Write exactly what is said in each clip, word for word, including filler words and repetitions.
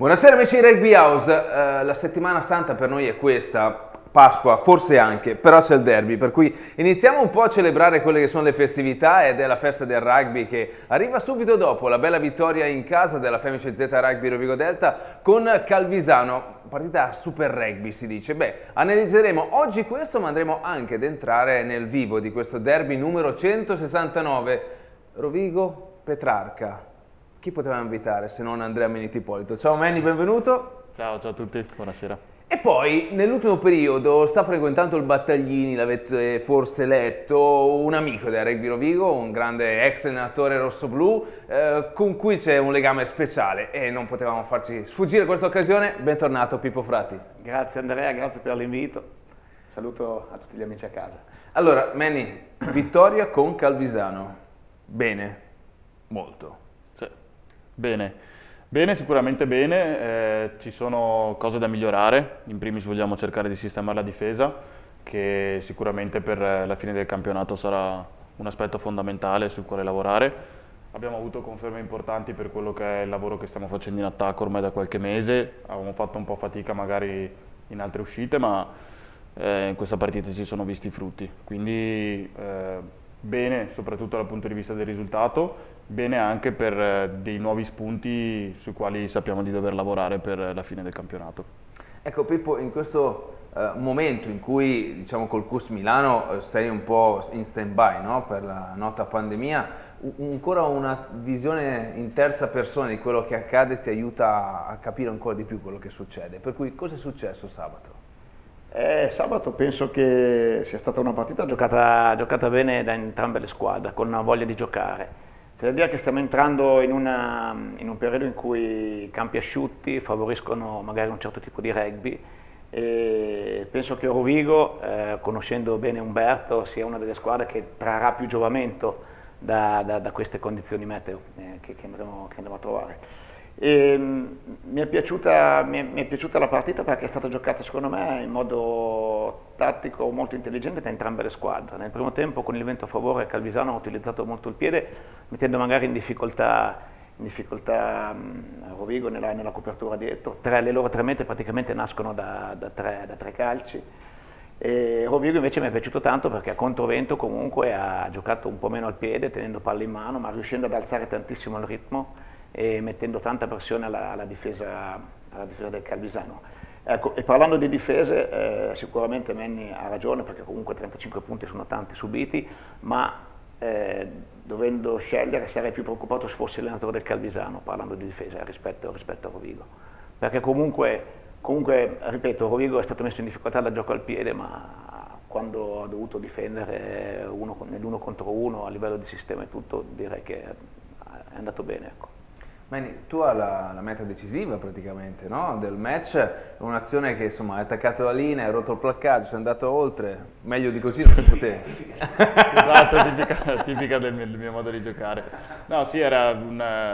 Buonasera amici di Rugby House, uh, la settimana santa per noi è questa, Pasqua forse anche, però c'è il derby, per cui iniziamo un po' a celebrare quelle che sono le festività ed è la festa del rugby che arriva subito dopo la bella vittoria in casa della Femice Z Rugby Rovigo Delta con Calvisano, partita super rugby si dice. Beh, analizzeremo oggi questo ma andremo anche ad entrare nel vivo di questo derby numero centosessantanove, Rovigo-Petrarca. Chi poteva invitare se non Andrea Meniti Ippolito? Ciao Manny, benvenuto. Ciao, ciao a tutti, buonasera. E poi nell'ultimo periodo sta frequentando il Battaglini, l'avete forse letto, un amico del Rugby Rovigo, un grande ex allenatore rossoblù, eh, con cui c'è un legame speciale e non potevamo farci sfuggire questa occasione. Bentornato Pippo Frati. Grazie Andrea, grazie per l'invito. Saluto a tutti gli amici a casa. Allora, Manny, vittoria con Calvisano. Bene, molto. Sì. Bene, bene, sicuramente bene, eh, ci sono cose da migliorare, in primis vogliamo cercare di sistemare la difesa, che sicuramente per la fine del campionato sarà un aspetto fondamentale sul quale lavorare. Abbiamo avuto conferme importanti per quello che è il lavoro che stiamo facendo in attacco ormai da qualche mese, avevamo fatto un po' fatica magari in altre uscite, ma eh, in questa partita si sono visti i frutti, quindi eh, bene soprattutto dal punto di vista del risultato. Bene anche per eh, dei nuovi spunti sui quali sappiamo di dover lavorare per la fine del campionato. Ecco Pippo, in questo eh, momento in cui diciamo col C U S Milano eh, sei un po' in stand-by, no? Per la nota pandemia, ancora una visione in terza persona di quello che accade ti aiuta a capire ancora di più quello che succede. Per cui cosa è successo sabato? Eh, sabato penso che sia stata una partita giocata, giocata bene da entrambe le squadre, con una voglia di giocare. C'è da dire che stiamo entrando in, una, in un periodo in cui i campi asciutti favoriscono magari un certo tipo di rugby e penso che Rovigo, eh, conoscendo bene Umberto, sia una delle squadre che trarrà più giovamento da, da, da queste condizioni meteo eh, che, che, andremo, che andremo a trovare. E, mh, mi, è piaciuta, mi, è, mi è piaciuta la partita perché è stata giocata secondo me in modo tattico molto intelligente da entrambe le squadre. Nel primo tempo con il vento a favore Calvisano ha utilizzato molto il piede, mettendo magari in difficoltà, in difficoltà mh, Rovigo nella, nella copertura dietro. Tre, le loro tre mete praticamente nascono da, da, tre, da tre calci. E Rovigo invece mi è piaciuto tanto perché a controvento comunque ha giocato un po' meno al piede, tenendo palla in mano, ma riuscendo ad alzare tantissimo il ritmo e mettendo tanta pressione alla, alla, difesa, alla difesa del Calvisano. Ecco, e parlando di difese, eh, sicuramente Manny ha ragione perché comunque trentacinque punti sono tanti subiti, ma eh, dovendo scegliere sarei più preoccupato se fossi allenatore del Calvisano, parlando di difesa rispetto, rispetto a Rovigo. Perché comunque, comunque, ripeto, Rovigo è stato messo in difficoltà dal gioco al piede, ma quando ha dovuto difendere uno, nell'uno contro uno a livello di sistema e tutto, direi che è andato bene. Ecco. Manny, tu hai la, la meta decisiva praticamente, no? Del match, un'azione che insomma hai attaccato la linea, hai rotto il placcaggio, sei andato oltre, meglio di così non si poteva. Esatto, tipica, tipica del, mio, del mio modo di giocare. No, sì, era una,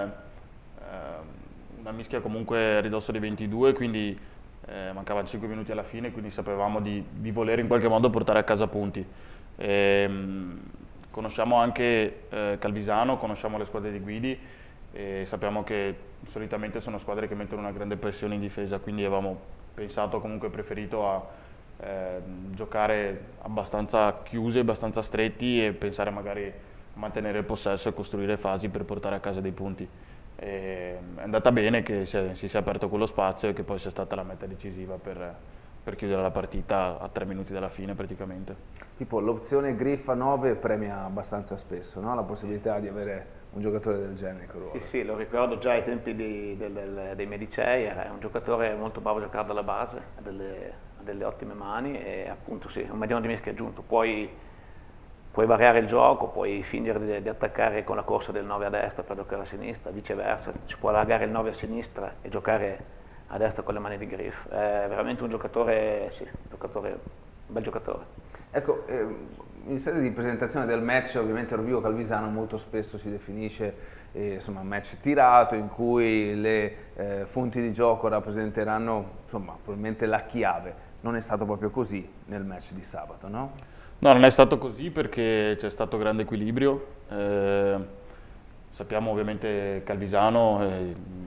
una mischia comunque a ridosso dei ventidue, quindi eh, mancavano cinque minuti alla fine, quindi sapevamo di, di voler in qualche modo portare a casa punti. E, mh, conosciamo anche eh, Calvisano, conosciamo le squadre di Guidi, e sappiamo che solitamente sono squadre che mettono una grande pressione in difesa, quindi avevamo pensato, comunque preferito a eh, giocare abbastanza chiusi, abbastanza stretti e pensare magari a mantenere il possesso e costruire fasi per portare a casa dei punti. E è andata bene che si, è, si sia aperto quello spazio e che poi sia stata la meta decisiva per, per chiudere la partita a tre minuti dalla fine praticamente. Tipo l'opzione Griffa nove premia abbastanza spesso, no? La possibilità di avere un giocatore del genere. Sì, sì, lo ricordo già ai tempi di, del, del, dei Medicei, era un giocatore molto bravo a giocare dalla base, ha delle, ha delle ottime mani e appunto sì, un mediano di mischia aggiunto. Puoi, puoi variare il gioco, puoi fingere di, di attaccare con la corsa del nove a destra per giocare a sinistra, viceversa, ci può allargare il nove a sinistra e giocare a destra con le mani di Griff. È veramente un giocatore, sì, un giocatore, un bel giocatore. Ecco, eh, in sede di presentazione del match ovviamente Rovigo Calvisano molto spesso si definisce eh, insomma, un match tirato in cui le eh, fonti di gioco rappresenteranno insomma, probabilmente la chiave. Non è stato proprio così nel match di sabato, no? No, non è stato così perché c'è stato grande equilibrio. Eh, sappiamo ovviamente Calvisano, eh,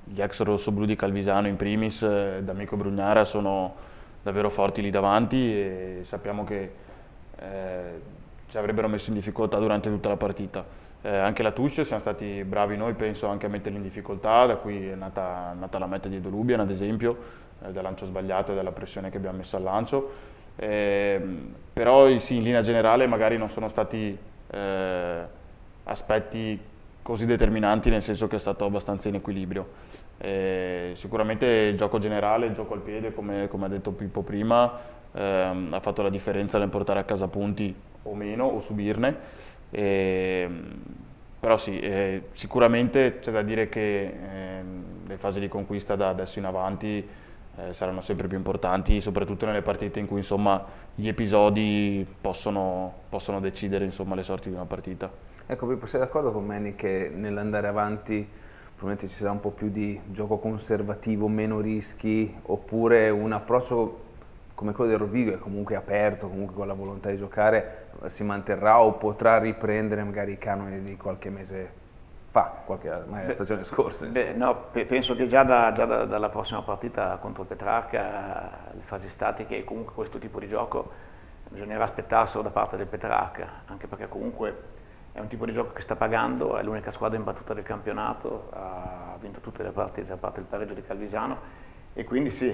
gli ex rossoblù di Calvisano in primis, eh, D'Amico e Brugnara, sono davvero forti lì davanti e sappiamo che eh, ci avrebbero messo in difficoltà durante tutta la partita. Eh, anche la Tusce siamo stati bravi noi, penso, anche a metterli in difficoltà, da cui è nata, nata la meta di Dolubian, ad esempio, eh, dal lancio sbagliato e dalla pressione che abbiamo messo al lancio. Eh, però sì, in linea generale magari non sono stati eh, aspetti così determinanti, nel senso che è stato abbastanza in equilibrio. Eh, sicuramente il gioco generale, il gioco al piede, come, come ha detto Pippo prima, ehm, ha fatto la differenza nel portare a casa punti o meno, o subirne. Eh, però sì, eh, sicuramente c'è da dire che eh, le fasi di conquista da adesso in avanti eh, saranno sempre più importanti, soprattutto nelle partite in cui insomma, gli episodi possono, possono decidere insomma, le sorti di una partita. Ecco, Pippo, sei d'accordo con Manny che nell'andare avanti probabilmente ci sarà un po' più di gioco conservativo, meno rischi, oppure un approccio come quello del Rovigo è comunque aperto, comunque con la volontà di giocare si manterrà o potrà riprendere magari i canoni di qualche mese fa, qualche, magari la stagione scorsa? Beh, no, penso che già, da, già da, dalla prossima partita contro il Petrarca, le fasi statiche e comunque questo tipo di gioco bisognerà aspettarselo da parte del Petrarca, anche perché comunque è un tipo di gioco che sta pagando, è l'unica squadra imbattuta del campionato, ha vinto tutte le partite a parte il pareggio di Calvisano e quindi sì,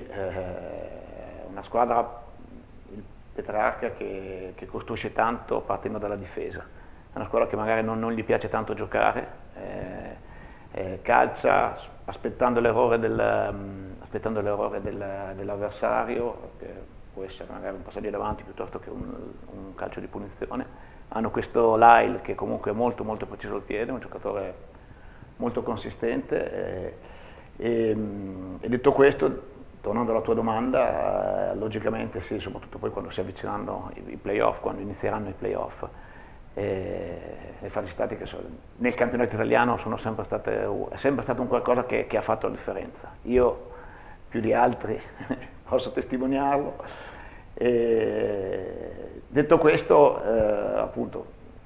è una squadra, il Petrarca, che, che costruisce tanto partendo dalla difesa. È una squadra che magari non, non gli piace tanto giocare, eh, eh, calcia aspettando l'errore del, um, aspettando l'errore del, dell'avversario, che può essere magari un passaggio davanti piuttosto che un, un calcio di punizione. Hanno questo Lyle che comunque è molto molto preciso al piede, un giocatore molto consistente e, e, e detto questo, tornando alla tua domanda, eh, logicamente sì, soprattutto poi quando si avvicineranno i, i playoff, quando inizieranno i playoff, eh, le fasi statiche sono, nel campionato italiano sono sempre state, è sempre stato un qualcosa che, che ha fatto la differenza. Io più di altri posso testimoniarlo. E detto questo, eh, appunto,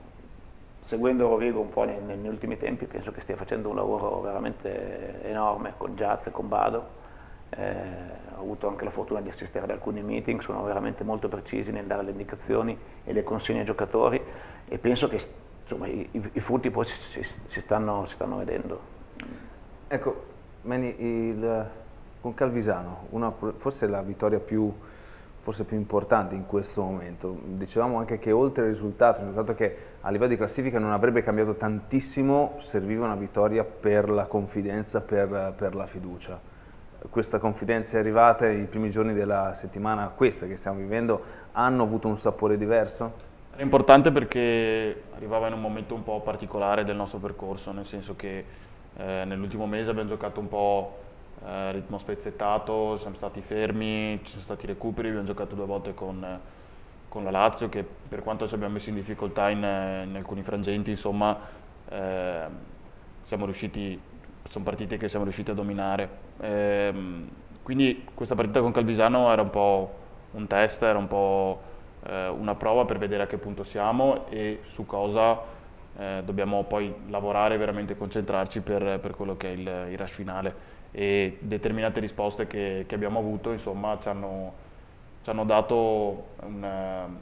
seguendo Rovigo un po' nei, negli ultimi tempi, penso che stia facendo un lavoro veramente enorme con Giaz e con Bado. Eh, ho avuto anche la fortuna di assistere ad alcuni meeting, sono veramente molto precisi nel dare le indicazioni e le consegne ai giocatori e penso che insomma, i, i, i frutti poi si, si, si, stanno, si stanno vedendo. Ecco, Manny, il, con Calvisano, una, forse la vittoria più forse più importante in questo momento. Dicevamo anche che oltre al risultato, il risultato che a livello di classifica non avrebbe cambiato tantissimo, serviva una vittoria per la confidenza, per, per la fiducia. Questa confidenza è arrivata i primi giorni della settimana, questa che stiamo vivendo, hanno avuto un sapore diverso? Era importante perché arrivava in un momento un po' particolare del nostro percorso, nel senso che eh, nell'ultimo mese abbiamo giocato un po' Eh, ritmo spezzettato, siamo stati fermi, ci sono stati recuperi, abbiamo giocato due volte con, con la Lazio che per quanto ci abbiamo messo in difficoltà in, in alcuni frangenti, insomma, eh, siamo riusciti, sono partite che siamo riusciti a dominare. Eh, quindi questa partita con Calvisano era un po' un test, era un po' eh, una prova per vedere a che punto siamo e su cosa eh, dobbiamo poi lavorare, veramente concentrarci per, per quello che è il, il rush finale. E determinate risposte che, che abbiamo avuto insomma ci hanno, ci hanno dato un, un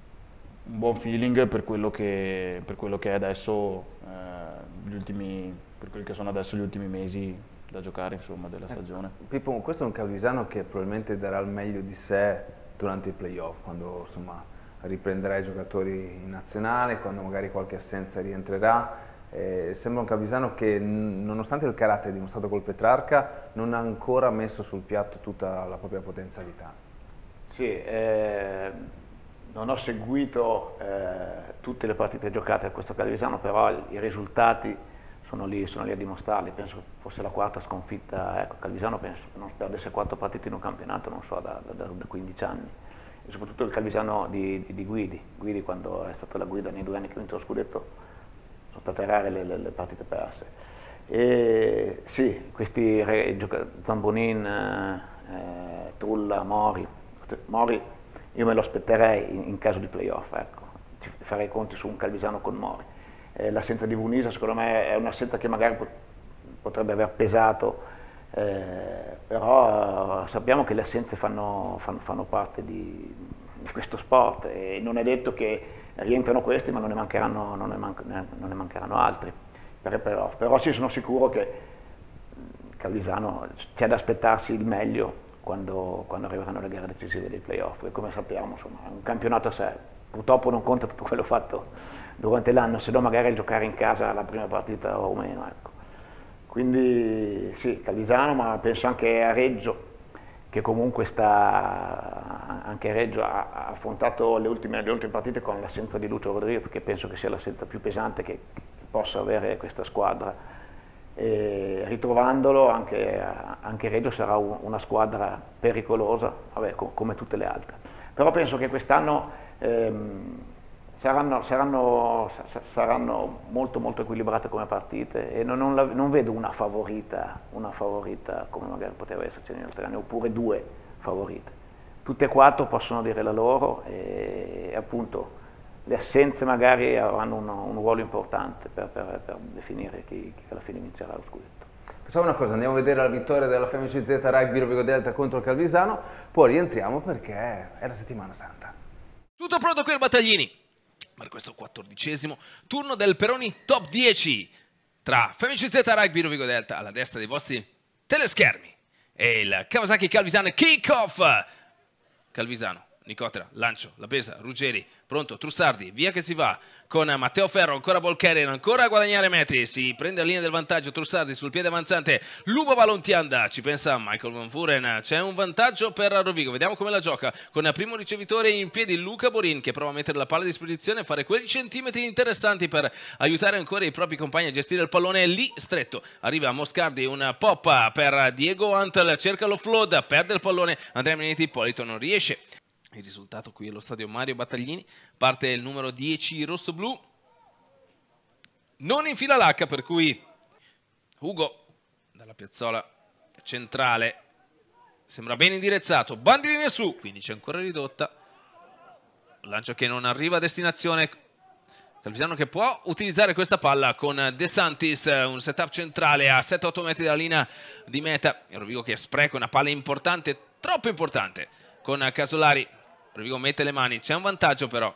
buon feeling per quello che, per quello che è adesso eh, gli ultimi, per quelli che sono adesso gli ultimi mesi da giocare insomma della stagione. Eh, Pippo, questo è un Calvisano che probabilmente darà il meglio di sé durante i playoff, quando insomma riprenderà i giocatori in nazionale, quando magari qualche assenza rientrerà. Eh, sembra un Calvisano che, nonostante il carattere dimostrato col Petrarca, non ha ancora messo sul piatto tutta la propria potenzialità. Sì, eh, non ho seguito eh, tutte le partite giocate a questo Calvisano, però i risultati sono lì, sono lì a dimostrarli. Penso che fosse la quarta sconfitta, ecco, Calvisano penso che non perdesse quattro partite in un campionato, non so, da, da, da quindici anni. E soprattutto il Calvisano di, di, di Guidi. Guidi, quando è stata la guida nei due anni che ha vinto lo scudetto, sono state rare le, le, le partite perse. E sì, questi Zambonin, eh, Tulla, Mori, Mori io me lo aspetterei in, in caso di playoff, ecco. Ci farei i conti su un Calvisano con Mori. Eh, l'assenza di Vunisa secondo me è un'assenza che magari pot potrebbe aver pesato eh, però sappiamo che le assenze fanno, fanno, fanno parte di, di questo sport e non è detto che rientrano questi, ma non ne mancheranno, non ne man non ne mancheranno altri. Però, però sì, sono sicuro che Calvisano c'è da aspettarsi il meglio quando, quando arriveranno le gare decisive dei playoff, e come sappiamo insomma, è un campionato a sé, purtroppo non conta tutto quello fatto durante l'anno, se no magari giocare in casa la prima partita o meno. Ecco. Quindi sì, Calvisano, ma penso anche a Reggio, che comunque sta, anche Reggio ha, ha affrontato le ultime, le ultime partite con l'assenza di Lucio Rodriguez, che penso che sia l'assenza più pesante che, che possa avere questa squadra. E ritrovandolo anche, anche Reggio sarà una squadra pericolosa, vabbè, come tutte le altre. Però penso che quest'anno ehm, saranno, saranno, saranno molto molto equilibrate come partite e non, non, la, non vedo una favorita, una favorita come magari poteva esserci negli altri anni, oppure due favorite. Tutte e quattro possono dire la loro e, e appunto le assenze magari avranno un, un ruolo importante per, per, per definire chi, chi alla fine vincerà lo scudetto. Facciamo una cosa, andiamo a vedere la vittoria della F M C Z Rugby Rovigo Delta contro il Calvisano, poi rientriamo perché è la settimana santa. Tutto pronto qui al Battaglini per questo quattordicesimo turno del Peroni Top dieci tra F M C Z Rugby Rovigo Delta alla destra dei vostri teleschermi e il Kawasaki Calvisano Kick-Off. Calvisano, Nicotera, lancio, La Pesa, Ruggeri, pronto, Trussardi, via che si va con Matteo Ferro, ancora Bolkeren, ancora a guadagnare metri, si prende la linea del vantaggio, Trussardi sul piede avanzante, Lubo Valontianda, ci pensa Michael Van Vuren, c'è un vantaggio per Rovigo, vediamo come la gioca, con il primo ricevitore in piedi Luca Borin che prova a mettere la palla a disposizione e fare quei centimetri interessanti per aiutare ancora i propri compagni a gestire il pallone lì stretto, arriva Moscardi, un pop per Diego Antel, cerca l'offload, perde il pallone, Andrea Minetti Ippolito non riesce. Il risultato qui allo stadio Mario Battaglini, parte il numero dieci rosso-blu, non infila l'H, per cui Ugo dalla piazzola centrale sembra ben indirizzato, bandierine su, quindi c'è ancora ridotta, lancio che non arriva a destinazione, Calvisano che può utilizzare questa palla con De Santis, un setup centrale a sette otto metri dalla linea di meta, Rovigo che spreca una palla importante, troppo importante, con Casolari. Rovigo mette le mani, c'è un vantaggio però.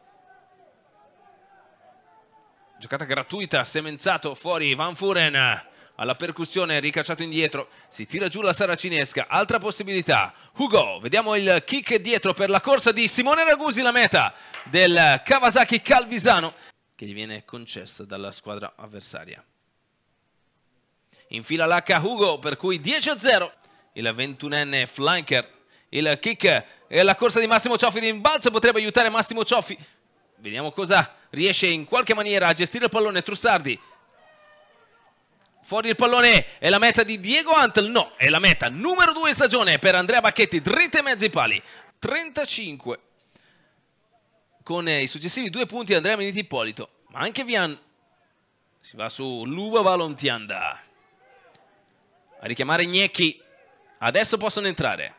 Giocata gratuita, semenzato fuori Van Vuren alla percussione, ricacciato indietro, si tira giù la saracinesca, altra possibilità. Ugo, vediamo il kick dietro per la corsa di Simone Ragusi, la meta del Kawasaki Calvisano, che gli viene concessa dalla squadra avversaria. Infila l'H Ugo, per cui dieci a zero, il ventunenne flanker. Il kick e la corsa di Massimo Cioffi, rimbalzo potrebbe aiutare Massimo Cioffi. Vediamo cosa riesce in qualche maniera a gestire il pallone Trussardi. Fuori il pallone, è la meta di Diego Antel, no, è la meta numero due in stagione per Andrea Bacchetti, dritte e mezzi pali, trentacinque. Con i successivi due punti Andrea Minetti Ippolito, ma anche Vian. Si va su Luba Valontianda. A richiamare Gnecchi, adesso possono entrare.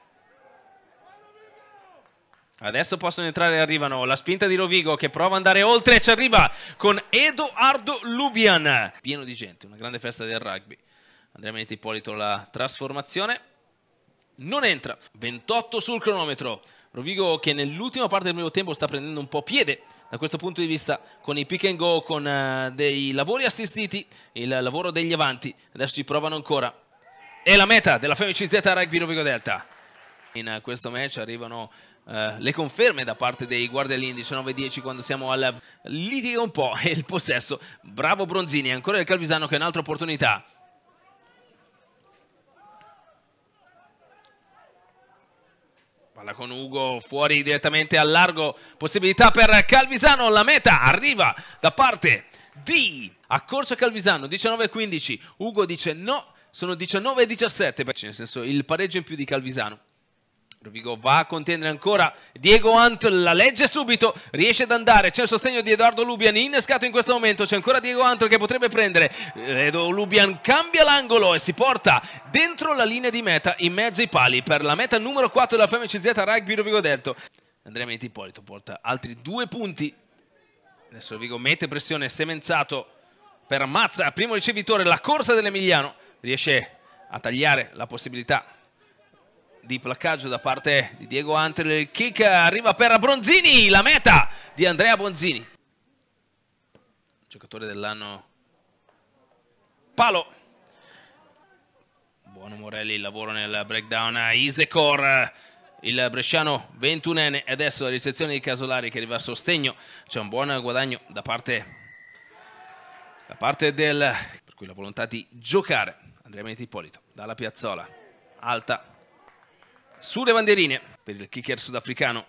Adesso possono entrare e arrivano la spinta di Rovigo che prova ad andare oltre, ci arriva con Edoardo Lubian. Pieno di gente, una grande festa del rugby. Andrea Minetti Ippolito la trasformazione. Non entra, ventotto sul cronometro. Rovigo che nell'ultima parte del primo tempo sta prendendo un po' piede da questo punto di vista con i pick and go, con uh, dei lavori assistiti, il lavoro degli avanti. Adesso ci provano ancora. E la meta della F M C Z Rugby Rovigo Delta. In questo match arrivano uh, le conferme da parte dei guardialini, diciannove dieci quando siamo al litiga un po' e il possesso. Bravo Bronzini, ancora il Calvisano che ha un'altra opportunità. Palla con Ugo fuori direttamente al largo, possibilità per Calvisano, la meta arriva da parte di Accorcia Calvisano, diciannove quindici, Ugo dice no, sono diciannove diciassette, nel senso il pareggio in più di Calvisano. Rovigo va a contendere ancora, Diego Antel la legge subito, riesce ad andare, c'è il sostegno di Edoardo Lubian, innescato in questo momento, c'è ancora Diego Antel che potrebbe prendere, Edo Lubian cambia l'angolo e si porta dentro la linea di meta, in mezzo ai pali, per la meta numero quattro della F M C Z Rugby Rovigo Delta. Andrea Minetti Ippolito porta altri due punti, adesso Rovigo mette pressione, semenzato per Mazza, primo ricevitore, la corsa dell'Emiliano, riesce a tagliare la possibilità di placcaggio da parte di Diego Antel. Il kick arriva per Bronzini, la meta di Andrea Bonzini, giocatore dell'anno palo. Buono Morelli, il lavoro nel breakdown a Isekor, il bresciano ventunenne, e adesso la ricezione di Casolari che arriva a sostegno. C'è un buon guadagno da parte, da parte del, per cui la volontà di giocare. Andrea Meneti Ippolito dalla piazzola alta sulle bandierine per il kicker sudafricano.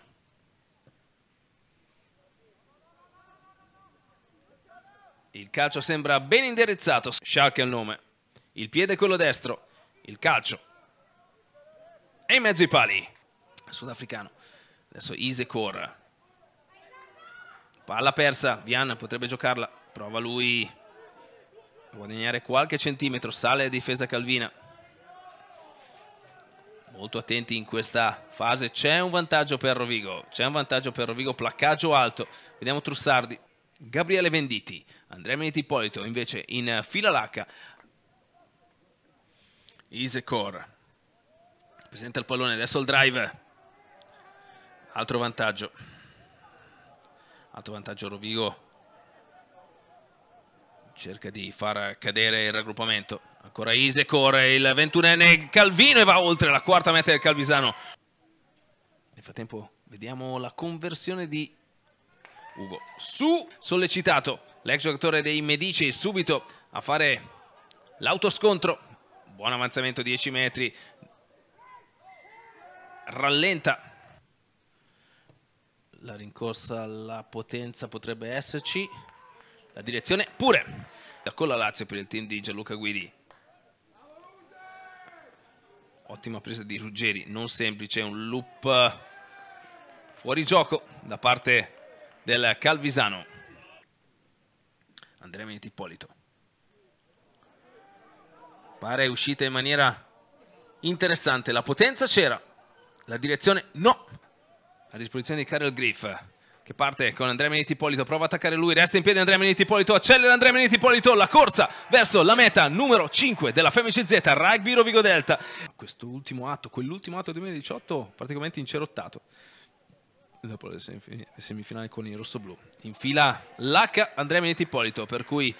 Il calcio sembra ben indirizzato. Schalke è il nome, il piede è quello destro, il calcio è in mezzo ai pali. Sudafricano, adesso Isekor, palla persa, Vian potrebbe giocarla, prova lui a guadagnare qualche centimetro, sale a difesa Calvina. Molto attenti in questa fase, c'è un vantaggio per Rovigo, c'è un vantaggio per Rovigo, placcaggio alto, vediamo Trussardi, Gabriele Venditti, Andrea Meneti Ippolito invece in fila l'H. Isekor presenta il pallone, adesso il drive, altro vantaggio, altro vantaggio Rovigo, cerca di far cadere il raggruppamento. Ancora Isekor, il ventunenne Calvino, e va oltre la quarta meta del calvisano. Nel frattempo vediamo la conversione di Ugo su, sollecitato l'ex giocatore dei Medici subito a fare l'autoscontro. Buon avanzamento, dieci metri, rallenta. La rincorsa alla potenza potrebbe esserci, la direzione pure. Con la Lazio per il team di Gianluca Guidi. Ottima presa di Ruggeri, non semplice, un loop fuori gioco da parte del calvisano. Andrea Meneti Ippolito pare uscita in maniera interessante, la potenza c'era, la direzione no. A disposizione di Karel Griff, che parte con Andrea Meneti Ippolito, prova a attaccare lui, resta in piedi Andrea Meneti Ippolito, accelera Andrea Meneti Ippolito, la corsa verso la meta numero cinque della F M C Z Rugby Rovigo Delta. Questo ultimo atto, quell'ultimo atto del duemiladiciotto praticamente incerottato dopo le semifinali con i rossoblù. In fila l'H Andrea Meneti Ippolito, per cui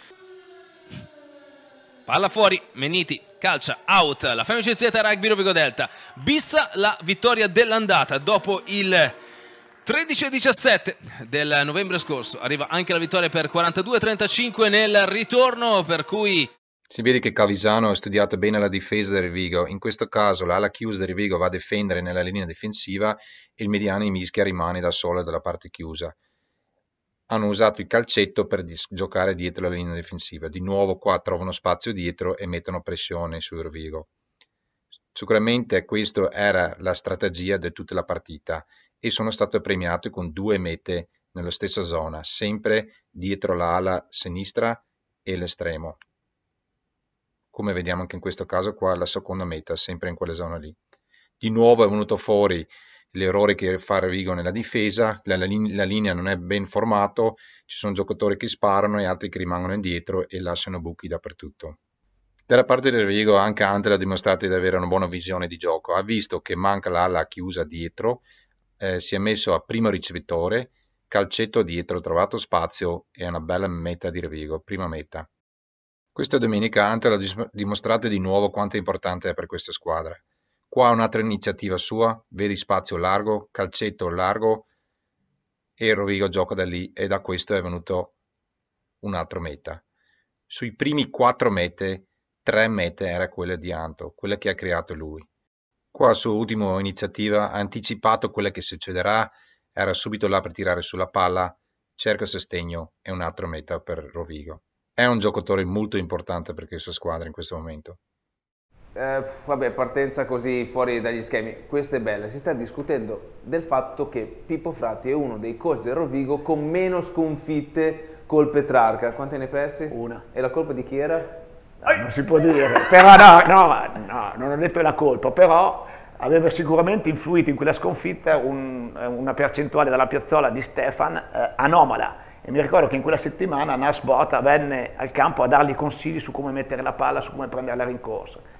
palla fuori, Meniti calcia, out, la F M C Z Rugby Rovigo Delta bissa la vittoria dell'andata dopo il tredici a diciassette del novembre scorso. Arriva anche la vittoria per quarantadue a trentacinque nel ritorno, per cui si vede che Calvisano ha studiato bene la difesa del Rovigo. In questo caso l'ala chiusa del Rovigo va a difendere nella linea difensiva e il mediano in mischia rimane da solo dalla parte chiusa. Hanno usato il calcetto per giocare dietro la linea difensiva. Di nuovo qua trovano spazio dietro e mettono pressione sul Rovigo. Sicuramente questa era la strategia di tutta la partita e sono state premiate con due mete nella stessa zona, sempre dietro l'ala sinistra e l'estremo. Come vediamo anche in questo caso qua, la seconda meta, sempre in quella zona lì. Di nuovo è venuto fuori l'errore che fa Rovigo nella difesa, la, la, la linea non è ben formato, ci sono giocatori che sparano e altri che rimangono indietro e lasciano buchi dappertutto. Dalla parte del Rovigo anche Antel ha dimostrato di avere una buona visione di gioco, ha visto che manca l'ala chiusa dietro, eh, si è messo a primo ricevitore, calcetto dietro, trovato spazio e una bella meta di Rovigo, prima meta. Questa domenica Antel ha dimostrato di nuovo quanto è importante è per questa squadra. Qua un'altra iniziativa sua, vedi spazio largo, calcetto largo e il Rovigo gioca da lì e da questo è venuto un altro meta. Sui primi quattro mete, tre mete era quella di Antel, quella che ha creato lui. Qua la sua ultima iniziativa ha anticipato quella che succederà, era subito là per tirare sulla palla, cerca sostegno e un altro meta per Rovigo. È un giocatore molto importante per questa squadra in questo momento. Eh, vabbè, partenza così fuori dagli schemi, questa è bella. Si sta discutendo del fatto che Pippo Fratti è uno dei coach del Rovigo con meno sconfitte col Petrarca. Quante ne persi? Una. E la colpa di chi era? No, non si può dire, però no, no, no, non ho detto la colpa, però aveva sicuramente influito in quella sconfitta un, una percentuale dalla piazzola di Stefan eh, anomala. E mi ricordo che in quella settimana Nas Bota venne al campo a dargli consigli su come mettere la palla, su come prendere la rincorsa.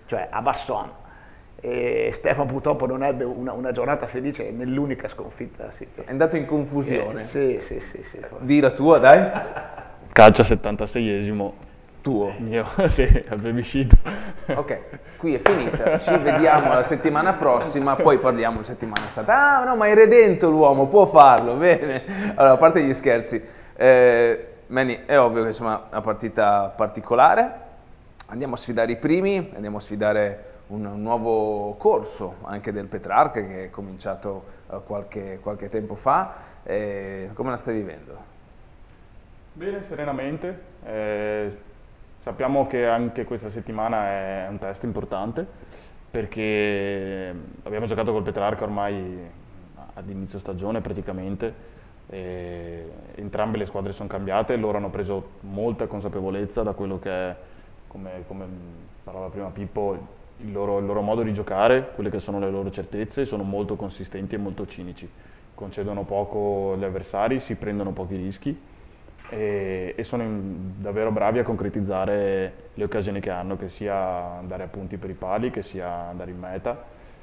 cioè a Basson. E Stefano purtroppo non ebbe una, una giornata felice nell'unica sconfitta. Sì. È andato in confusione. Eh, sì, sì, sì, sì. Di la tua, dai. Calcio a settantaseiesimo. Tuo. Mio, sì, al babyshit. Ok, qui è finita. Ci vediamo la settimana prossima, poi parliamo di settimana stata. Ah no, ma è redento l'uomo, può farlo, bene. Allora, a parte gli scherzi, eh, Manny, è ovvio che insomma è una partita particolare. Andiamo a sfidare i primi, andiamo a sfidare un, un nuovo corso anche del Petrarca che è cominciato uh, qualche, qualche tempo fa. Eh, come la stai vivendo? Bene, serenamente. Eh, sappiamo che anche questa settimana è un test importante perché abbiamo giocato col Petrarca ormai ad inizio stagione praticamente. E entrambe le squadre sono cambiate, loro hanno preso molta consapevolezza da quello che è, come, come parlava prima Pippo, il loro, il loro modo di giocare, quelle che sono le loro certezze, sono molto consistenti e molto cinici, concedono poco agli avversari, si prendono pochi rischi e, e sono in, davvero bravi a concretizzare le occasioni che hanno, che sia andare a punti per i pali, che sia andare in meta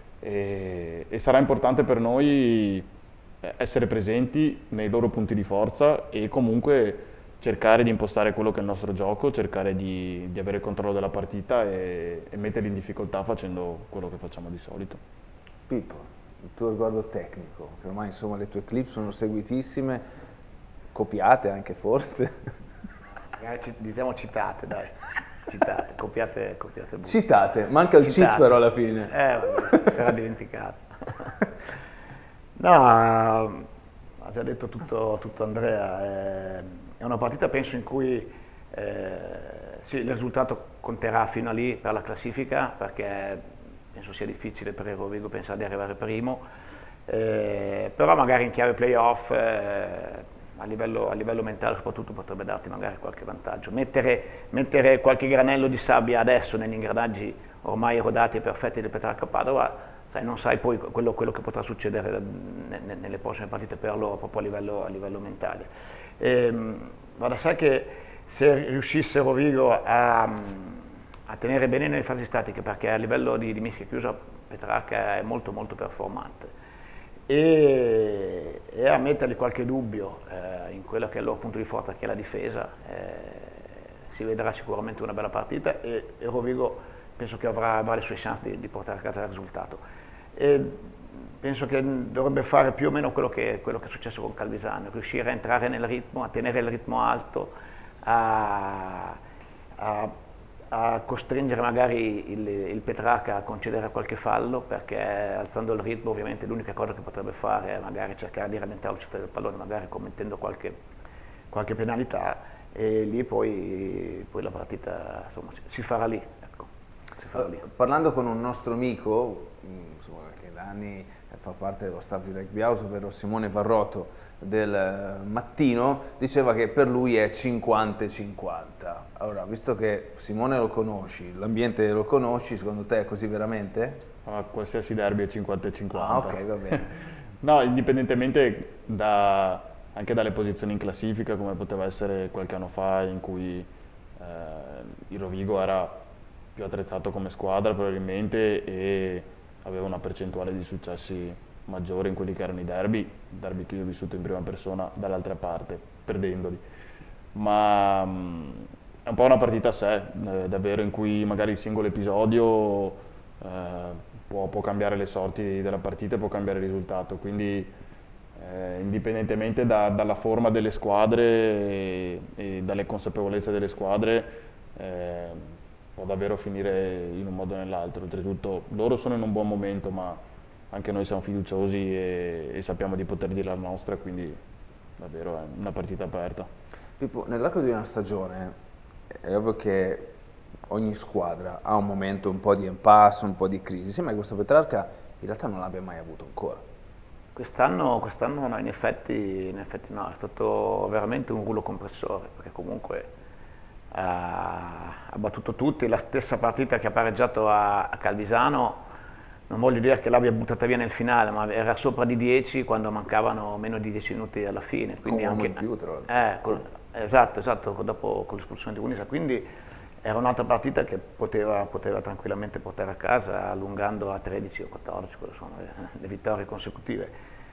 e, e sarà importante per noi essere presenti nei loro punti di forza e comunque cercare di impostare quello che è il nostro gioco, cercare di, di avere il controllo della partita e, e metterli in difficoltà facendo quello che facciamo di solito. Pippo, il tuo riguardo tecnico, che ormai insomma le tue clip sono seguitissime, copiate anche forse. Diciamo citate, dai, citate, copiate, copiate. Citate, manca il Citate. cheat però alla fine. Eh, vabbè, sarà dimenticato. No, ha già detto tutto, tutto Andrea, è, è una partita penso in cui eh, sì, il risultato conterà fino a lì per la classifica perché penso sia difficile per il Rovigo pensare di arrivare primo, eh, però magari in chiave playoff eh, a, livello, a livello mentale soprattutto potrebbe darti magari qualche vantaggio. Mettere, mettere qualche granello di sabbia adesso negli ingranaggi ormai rodati e perfetti del Petrarca Padova, sai, non sai poi quello, quello che potrà succedere nelle prossime partite per loro proprio a livello, a livello mentale. Ehm, va da sé che se riuscisse Rovigo a, a tenere bene nelle fasi statiche, perché a livello di, di mischia chiusa Petrarca è molto molto performante, e, e a mettergli qualche dubbio eh, in quello che è il loro punto di forza, che è la difesa, eh, si vedrà sicuramente una bella partita e, e Rovigo penso che avrà, avrà le sue chance di, di portare a casa il risultato. E penso che dovrebbe fare più o meno quello che, quello che è successo con Calvisano, riuscire a entrare nel ritmo, a tenere il ritmo alto, a, a, a costringere magari il, il Petrarca a concedere qualche fallo, perché alzando il ritmo ovviamente l'unica cosa che potrebbe fare è magari cercare di rallentare la velocità del pallone, magari commettendo qualche, qualche penalità, e lì poi, poi la partita insomma, si farà lì. Uh, parlando con un nostro amico, insomma, che da anni fa parte dello staff di Rugby House, ovvero Simone Varroto del Mattino, diceva che per lui è cinquanta cinquanta. Allora, visto che Simone lo conosci, l'ambiente lo conosci, secondo te è così veramente? Ah, qualsiasi derby è cinquanta cinquanta. Ah, ok, va bene. No, indipendentemente da, anche dalle posizioni in classifica, come poteva essere qualche anno fa, in cui eh, il Rovigo era più attrezzato come squadra probabilmente e aveva una percentuale di successi maggiore in quelli che erano i derby, derby che io ho vissuto in prima persona dall'altra parte, perdendoli. Ma mh, è un po' una partita a sé, eh, davvero, in cui magari il singolo episodio eh, può, può cambiare le sorti della partita e può cambiare il risultato, quindi eh, indipendentemente da, dalla forma delle squadre e, e dalle consapevolezze delle squadre, eh, può davvero finire in un modo o nell'altro. Oltretutto loro sono in un buon momento, ma anche noi siamo fiduciosi e, e sappiamo di poter dire la nostra, quindi davvero è una partita aperta. Pippo, nell'arco di una stagione è ovvio che ogni squadra ha un momento un po' di impasse, un po' di crisi, sembra che questo Petrarca in realtà non l'abbia mai avuto ancora. Quest'anno, quest'anno no, in effetti, in effetti no, è stato veramente un rullo compressore, perché comunque ha battuto tutti. La stessa partita che ha pareggiato a, a Calvisano, non voglio dire che l'abbia buttata via nel finale, ma era sopra di dieci quando mancavano meno di dieci minuti alla fine. Quindi con un anche, uomo in più, tra l'altro. eh, con, esatto, esatto, dopo con l'espulsione di Unisa. Quindi era un'altra partita che poteva, poteva tranquillamente portare a casa, allungando a tredici o quattordici, quelle sono le, le vittorie consecutive.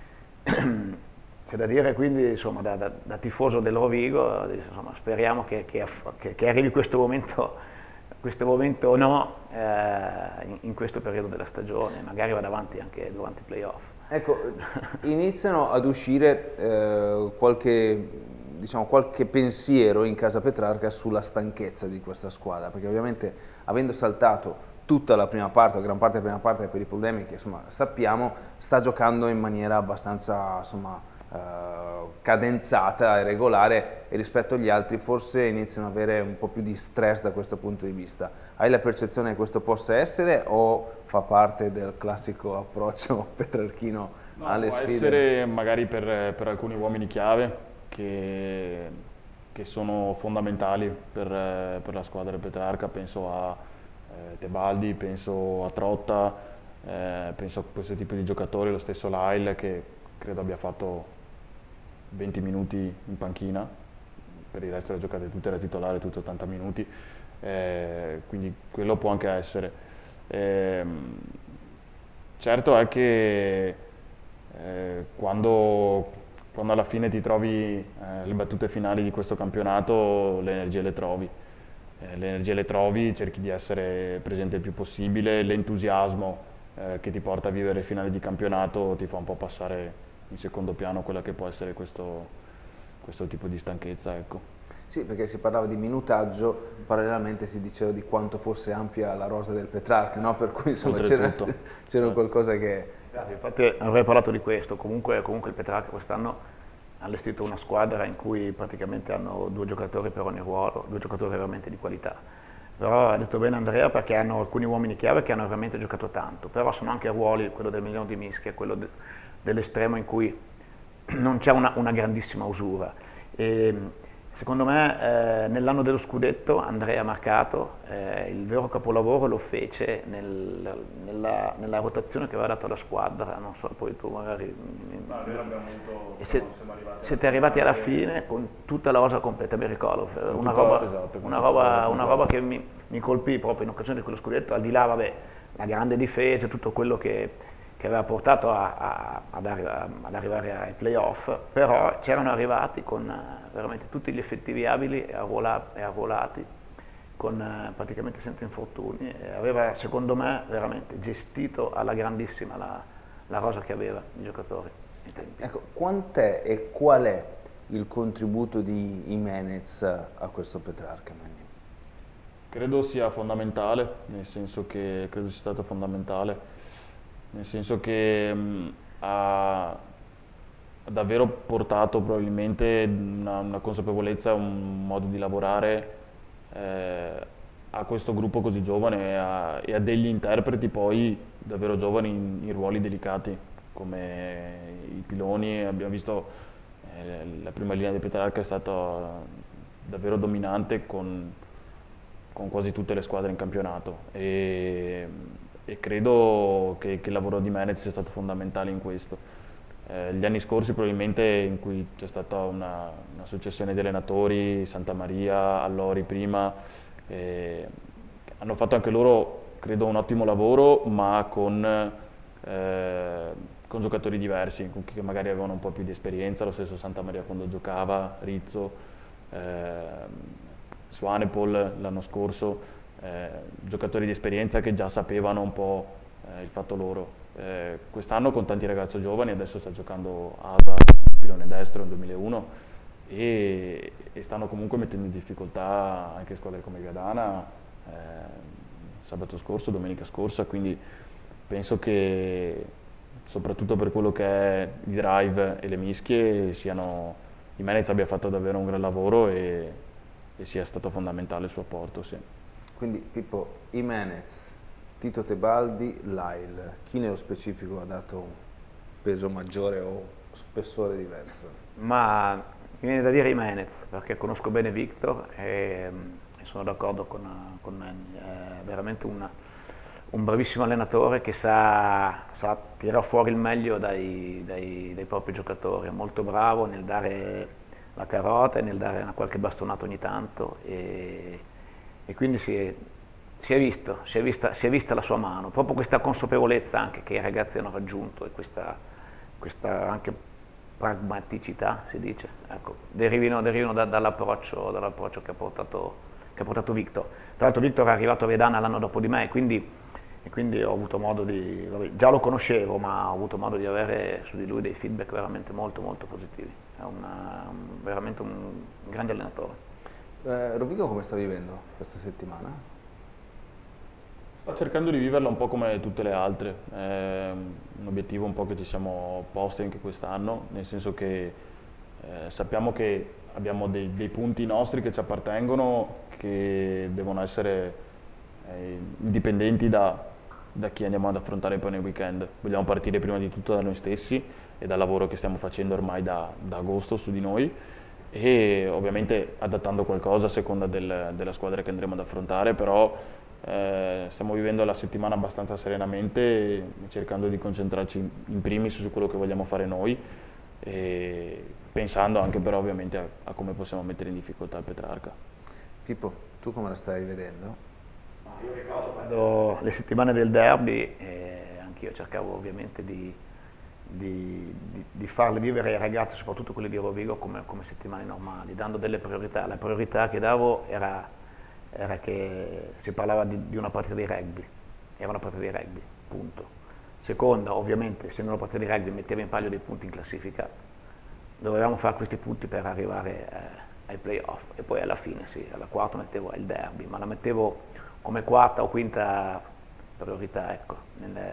C'è da dire quindi, insomma, da, da, da tifoso del Rovigo, insomma, speriamo che, che, che, che arrivi questo momento, questo momento o no, eh, in, in questo periodo della stagione, magari vada avanti anche durante i playoff. Ecco, iniziano ad uscire eh, qualche, diciamo, qualche pensiero in casa Petrarca sulla stanchezza di questa squadra, perché ovviamente avendo saltato tutta la prima parte, o gran parte della prima parte per i problemi che insomma sappiamo, sta giocando in maniera abbastanza insomma Uh, cadenzata e regolare, e rispetto agli altri forse iniziano ad avere un po' più di stress da questo punto di vista. Hai la percezione che questo possa essere, o fa parte del classico approccio petrarchino no, alle può sfide? Essere magari per, per alcuni uomini chiave che, che sono fondamentali per, per la squadra del Petrarca. Penso a eh, Tebaldi, penso a Trotta, eh, penso a questo tipo di giocatori, lo stesso Lyle, che credo abbia fatto venti minuti in panchina, per il resto le giocate tutte era titolare, tutte ottanta minuti, eh, quindi quello può anche essere. Eh, certo è che eh, quando, quando alla fine ti trovi eh, le battute finali di questo campionato, le energie le trovi, eh, le energie le trovi, cerchi di essere presente il più possibile, l'entusiasmo eh, che ti porta a vivere finali di campionato ti fa un po' passare in secondo piano quella che può essere questo, questo tipo di stanchezza, ecco. Sì, perché si parlava di minutaggio, parallelamente si diceva di quanto fosse ampia la rosa del Petrarca, no? Per cui insomma c'era, c'era qualcosa che... Infatti avrei parlato di questo, comunque, comunque il Petrarca quest'anno ha allestito una squadra in cui praticamente hanno due giocatori per ogni ruolo, due giocatori veramente di qualità. Però ha detto bene Andrea, perché hanno alcuni uomini chiave che hanno veramente giocato tanto, però sono anche ruoli, quello del milione di Mischia, quello de, dell'estremo in cui non c'è una, una grandissima usura. E, secondo me eh, nell'anno dello scudetto Andrea Marcato eh, il vero capolavoro lo fece nel, nella, nella rotazione che aveva dato alla squadra, non so, poi tu magari... No, noi l'abbiamo avuto, se, siamo arrivati siete arrivati alla fine con tutta la rosa completa, mi ricordo, una roba, esatto, una roba, una roba che mi, mi colpì proprio in occasione di quello scudetto, al di là, vabbè, la grande difesa, tutto quello che, che aveva portato a, a, ad, arri ad arrivare ai playoff, però c'erano arrivati con uh, veramente tutti gli effettivi abili e arruolati, con uh, praticamente senza infortuni, e aveva secondo me veramente gestito alla grandissima la, la rosa che aveva i giocatori. Ecco, quant'è e qual è il contributo di Jimenez a questo Petrarca? Credo sia fondamentale, nel senso che credo sia stato fondamentale, nel senso che mh, ha, ha davvero portato probabilmente una, una consapevolezza, un modo di lavorare eh, a questo gruppo così giovane e a, e a degli interpreti poi davvero giovani in, in ruoli delicati come i piloni. Abbiamo visto eh, la prima linea di Petrarca è stata davvero dominante con, con quasi tutte le squadre in campionato, e, e credo che, che il lavoro di Menez sia stato fondamentale in questo. Eh, gli anni scorsi probabilmente, in cui c'è stata una, una successione di allenatori, Santamaria, Allori prima, eh, hanno fatto anche loro credo un ottimo lavoro, ma con eh, con giocatori diversi, con chi che magari avevano un po' più di esperienza, lo stesso Santamaria quando giocava, Rizzo, eh, Swanepoel l'anno scorso, eh, giocatori di esperienza che già sapevano un po' eh, il fatto loro. Eh, quest'anno con tanti ragazzi giovani, adesso sta giocando Asa, pilone destro nel duemilauno, e, e stanno comunque mettendo in difficoltà anche squadre come Viadana, eh, sabato scorso, domenica scorsa, quindi penso che soprattutto per quello che è il drive e le mischie, siano, Jimenez abbia fatto davvero un gran lavoro e, e sia stato fondamentale il suo apporto. Sì. Quindi Pippo, Jimenez, Tito Tebaldi, Lyle, chi nello specifico ha dato un peso maggiore o spessore diverso? Ma mi viene da dire Jimenez, perché conosco bene Victor e, e sono d'accordo con, con me, è veramente una... un bravissimo allenatore che sa, sa tirare fuori il meglio dai, dai, dai propri giocatori, è molto bravo nel dare la carota e nel dare una qualche bastonata ogni tanto, e, e quindi si è, si è visto, si è, vista, si è vista la sua mano, proprio questa consapevolezza anche che i ragazzi hanno raggiunto e questa, questa anche pragmaticità, si dice, ecco, derivino, derivino da, dall'approccio, dall'approccio che ha portato, che ha portato Victor. Tra l'altro Victor è arrivato a Vedana l'anno dopo di me, e quindi, e quindi ho avuto modo di, già lo conoscevo, ma ho avuto modo di avere su di lui dei feedback veramente molto molto positivi. È una, un, veramente un grande allenatore. Eh, Rovigo come sta vivendo questa settimana? Sto cercando di viverla un po' come tutte le altre, è un obiettivo un po' che ci siamo posti anche quest'anno, nel senso che eh, sappiamo che abbiamo dei, dei punti nostri che ci appartengono, che devono essere eh, indipendenti da, da chi andiamo ad affrontare poi nel weekend. Vogliamo partire prima di tutto da noi stessi e dal lavoro che stiamo facendo ormai da, da agosto su di noi, e ovviamente adattando qualcosa a seconda del, della squadra che andremo ad affrontare, però eh, stiamo vivendo la settimana abbastanza serenamente, cercando di concentrarci in primis su quello che vogliamo fare noi, e pensando anche però ovviamente a, a come possiamo mettere in difficoltà il Petrarca. Pippo, tu come la stai vedendo? Io ricordo quando le settimane del derby, eh, anch'io cercavo ovviamente di, di, di, di farle vivere ai ragazzi, soprattutto quelli di Rovigo, come, come settimane normali, dando delle priorità. La priorità che davo era, era che si parlava di, di una partita di rugby, era una partita di rugby, punto. Seconda, ovviamente, essendo una partita di rugby metteva in palio dei punti in classifica, dovevamo fare questi punti per arrivare eh, ai playoff, e poi alla fine, sì, alla quarta mettevo il derby, ma la mettevo come quarta o quinta priorità, ecco, nelle,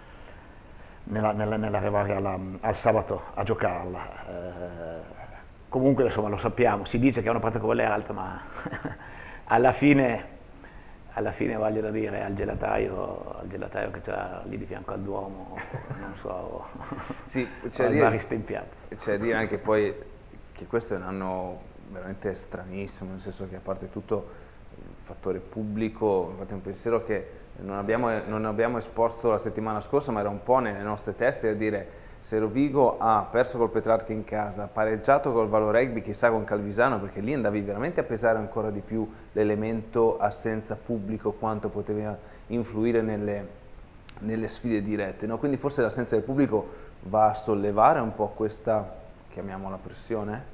nella, nella, nell'arrivare alla, al sabato a giocarla. Eh, comunque, insomma, lo sappiamo, si dice che è una partita con le altre, ma alla fine... alla fine voglio da dire al gelataio, al gelataio che c'era lì di fianco al Duomo, non so, sì, c'è al dire, barista in piazza. C'è da dire anche poi che questo è un anno veramente stranissimo, nel senso che a parte tutto il fattore pubblico, infatti è un pensiero che non abbiamo, non abbiamo esposto la settimana scorsa, ma era un po' nelle nostre teste, a dire: se Rovigo ha perso col Petrarca in casa, pareggiato col Valo Rugby, chissà con Calvisano, perché lì andavi veramente a pesare ancora di più l'elemento assenza pubblico, quanto poteva influire nelle, nelle sfide dirette, no? Quindi forse l'assenza del pubblico va a sollevare un po' questa, chiamiamola, pressione?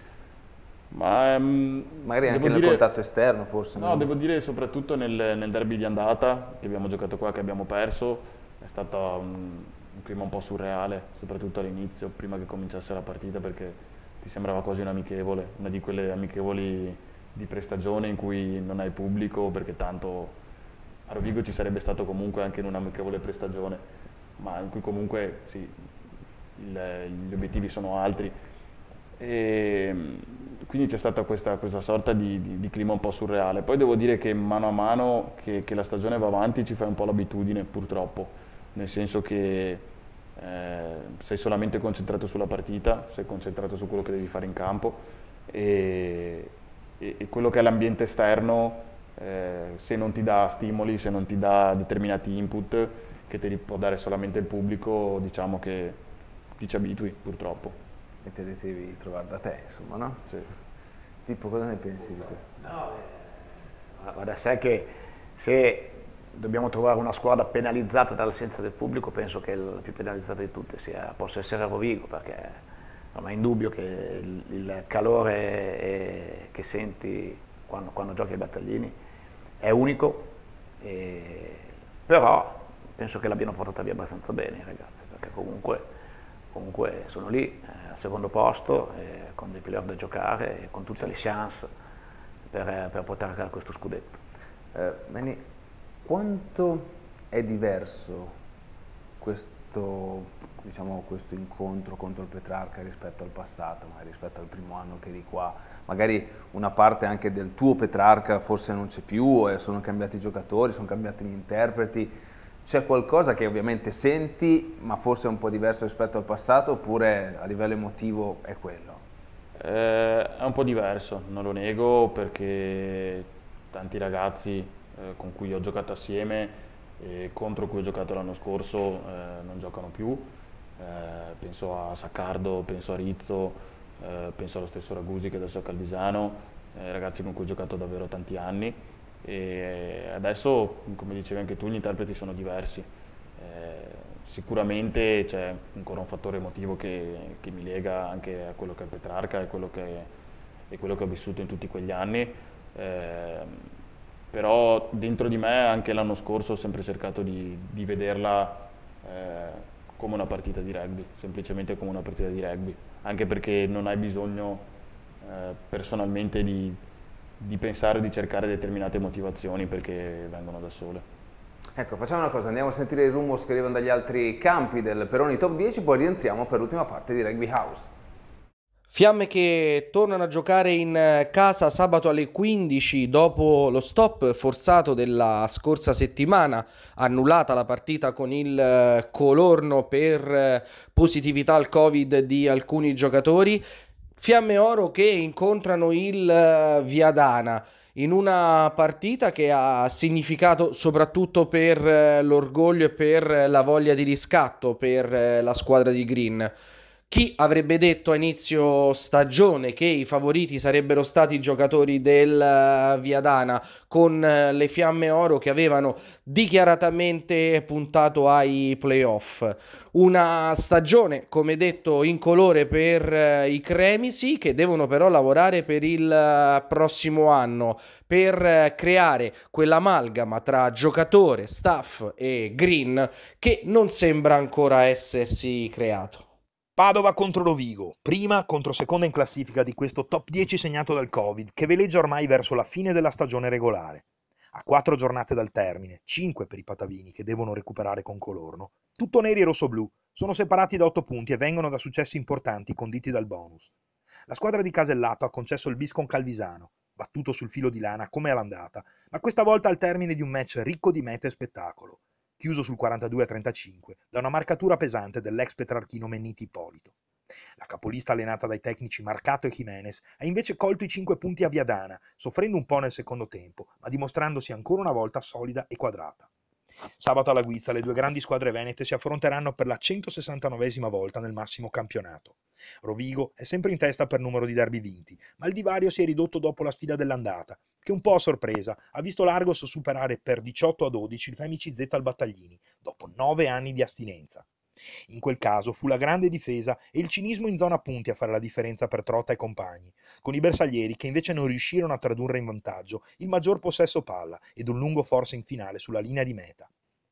Ma, um, magari anche nel dire, contatto esterno forse. No, devo dire soprattutto nel, nel derby di andata, che abbiamo giocato qua, che abbiamo perso, è stato un... un clima un po' surreale, soprattutto all'inizio, prima che cominciasse la partita, perché ti sembrava quasi un amichevole, una di quelle amichevoli di prestagione in cui non hai pubblico, perché tanto a Rovigo ci sarebbe stato comunque anche in un'amichevole prestagione, ma in cui comunque sì, il, gli obiettivi sono altri. E quindi c'è stata questa, questa sorta di, di, di clima un po' surreale. Poi devo dire che mano a mano che, che la stagione va avanti ci fai un po' l'abitudine, purtroppo, nel senso che eh, sei solamente concentrato sulla partita, sei concentrato su quello che devi fare in campo, e, e, e quello che è l'ambiente esterno, eh, se non ti dà stimoli, se non ti dà determinati input che ti può dare solamente il pubblico, diciamo che ti ci abitui, purtroppo. E te li devi trovare da te, insomma, no? Sì. Pippo, cosa ne pensi di questo? No, eh, va da sé che se dobbiamo trovare una squadra penalizzata dall'assenza del pubblico, penso che la più penalizzata di tutte sia, possa essere Rovigo, perché non è indubbio che il, il calore è, che senti quando, quando giochi ai battaglini è unico, e, però penso che l'abbiano portata via abbastanza bene i ragazzi, perché comunque, comunque sono lì eh, al secondo posto, eh, con dei playoff da giocare e con tutte le chance per, per portare a casa questo scudetto. Eh, Manny, quanto è diverso questo, diciamo, questo incontro contro il Petrarca rispetto al passato, magari rispetto al primo anno che eri qua? Magari una parte anche del tuo Petrarca forse non c'è più, eh, sono cambiati i giocatori, sono cambiati gli interpreti. C'è qualcosa che ovviamente senti, ma forse è un po' diverso rispetto al passato, oppure a livello emotivo è quello? Eh, è un po' diverso, non lo nego, perché tanti ragazzi eh, con cui ho giocato assieme e contro cui ho giocato l'anno scorso eh, non giocano più. Eh, penso a Saccardo, penso a Rizzo, eh, penso allo stesso Ragusi che adesso è a Calvisano, eh, ragazzi con cui ho giocato davvero tanti anni. e adesso, come dicevi anche tu, gli interpreti sono diversi. Eh, sicuramente c'è ancora un fattore emotivo che, che mi lega anche a quello che è Petrarca e quello che, e quello che ho vissuto in tutti quegli anni, eh, però dentro di me anche l'anno scorso ho sempre cercato di, di vederla eh, come una partita di rugby, semplicemente come una partita di rugby, anche perché non hai bisogno eh, personalmente di, di pensare o di cercare determinate motivazioni, perché vengono da sole. Ecco, facciamo una cosa, andiamo a sentire i rumors che arrivano dagli altri campi del Peroni Top dieci, poi rientriamo per l'ultima parte di Rugby House. Fiamme che tornano a giocare in casa sabato alle quindici dopo lo stop forzato della scorsa settimana, annullata la partita con il Colorno per positività al Covid di alcuni giocatori. Fiamme Oro che incontrano il Viadana in una partita che ha significato soprattutto per l'orgoglio e per la voglia di riscatto per la squadra di Green. Chi avrebbe detto a inizio stagione che i favoriti sarebbero stati i giocatori del Viadana, con le Fiamme Oro che avevano dichiaratamente puntato ai playoff? Una stagione, come detto, incolore per i Cremisi, che devono però lavorare per il prossimo anno per creare quell'amalgama tra giocatore, staff e Green che non sembra ancora essersi creato. Padova contro Rovigo, prima contro seconda in classifica di questo top dieci segnato dal Covid, che veleggia ormai verso la fine della stagione regolare. A quattro giornate dal termine, cinque per i patavini che devono recuperare con Colorno, tutto neri e rossoblù, sono separati da otto punti e vengono da successi importanti conditi dal bonus. La squadra di Casellato ha concesso il bis con Calvisano, battuto sul filo di lana come all'andata, ma questa volta al termine di un match ricco di mete e spettacolo, chiuso sul quarantadue a trentacinque da una marcatura pesante dell'ex petrarchino Menniti Ippolito. La capolista allenata dai tecnici Marcato e Jimenez ha invece colto i cinque punti a Viadana, soffrendo un po' nel secondo tempo, ma dimostrandosi ancora una volta solida e quadrata. Sabato alla Guizza le due grandi squadre venete si affronteranno per la centosessantanovesima volta nel massimo campionato. Rovigo è sempre in testa per numero di derby vinti, ma il divario si è ridotto dopo la sfida dell'andata, che un po' a sorpresa ha visto l'Argos superare per diciotto a dodici il Femici Z al Battaglini, dopo nove anni di astinenza. In quel caso fu la grande difesa e il cinismo in zona punti a fare la differenza per Trotta e compagni, con i bersaglieri che invece non riuscirono a tradurre in vantaggio il maggior possesso palla ed un lungo force in finale sulla linea di meta.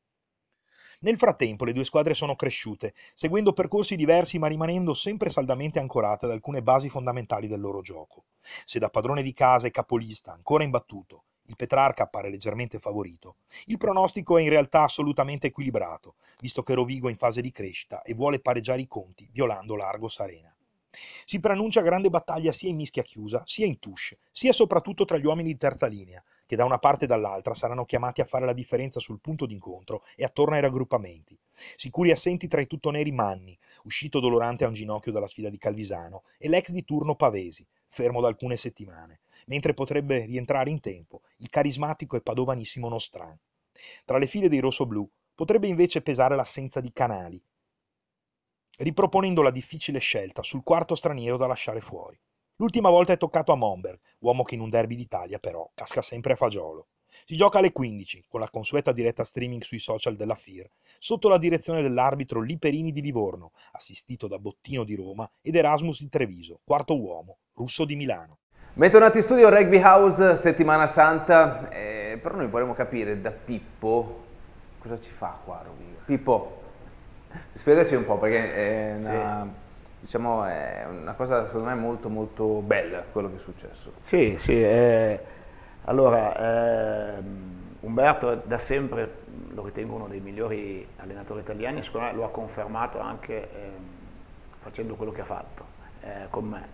Nel frattempo le due squadre sono cresciute, seguendo percorsi diversi ma rimanendo sempre saldamente ancorate ad alcune basi fondamentali del loro gioco. Se da padrone di casa e capolista ancora imbattuto, il Petrarca appare leggermente favorito, il pronostico è in realtà assolutamente equilibrato, visto che Rovigo è in fase di crescita e vuole pareggiare i conti violando l'Argos Arena. Si preannuncia grande battaglia sia in mischia chiusa, sia in touche, sia soprattutto tra gli uomini di terza linea, che da una parte e dall'altra saranno chiamati a fare la differenza sul punto d'incontro e attorno ai raggruppamenti. Sicuri assenti tra i tuttoneri Manni, uscito dolorante a un ginocchio dalla sfida di Calvisano, e l'ex di turno Pavesi, fermo da alcune settimane, mentre potrebbe rientrare in tempo il carismatico e padovanissimo Nostran. Tra le file dei rossoblù potrebbe invece pesare l'assenza di Canali, riproponendo la difficile scelta sul quarto straniero da lasciare fuori. L'ultima volta è toccato a Momberg, uomo che in un derby d'Italia però casca sempre a fagiolo. Si gioca alle quindici, con la consueta diretta streaming sui social della F I R, sotto la direzione dell'arbitro Liperini di Livorno, assistito da Bottino di Roma ed Erasmus di Treviso, quarto uomo, Russo di Milano. Bentornati in studio Rugby House, settimana santa, eh, però noi vorremmo capire da Pippo cosa ci fa qua a Rovigo. Pippo, spiegaci un po', perché è una, sì. diciamo, è una cosa secondo me molto molto bella quello che è successo. Sì, sì, eh, allora eh, Umberto da sempre lo ritengo uno dei migliori allenatori italiani, secondo me lo ha confermato anche eh, facendo quello che ha fatto eh, con me.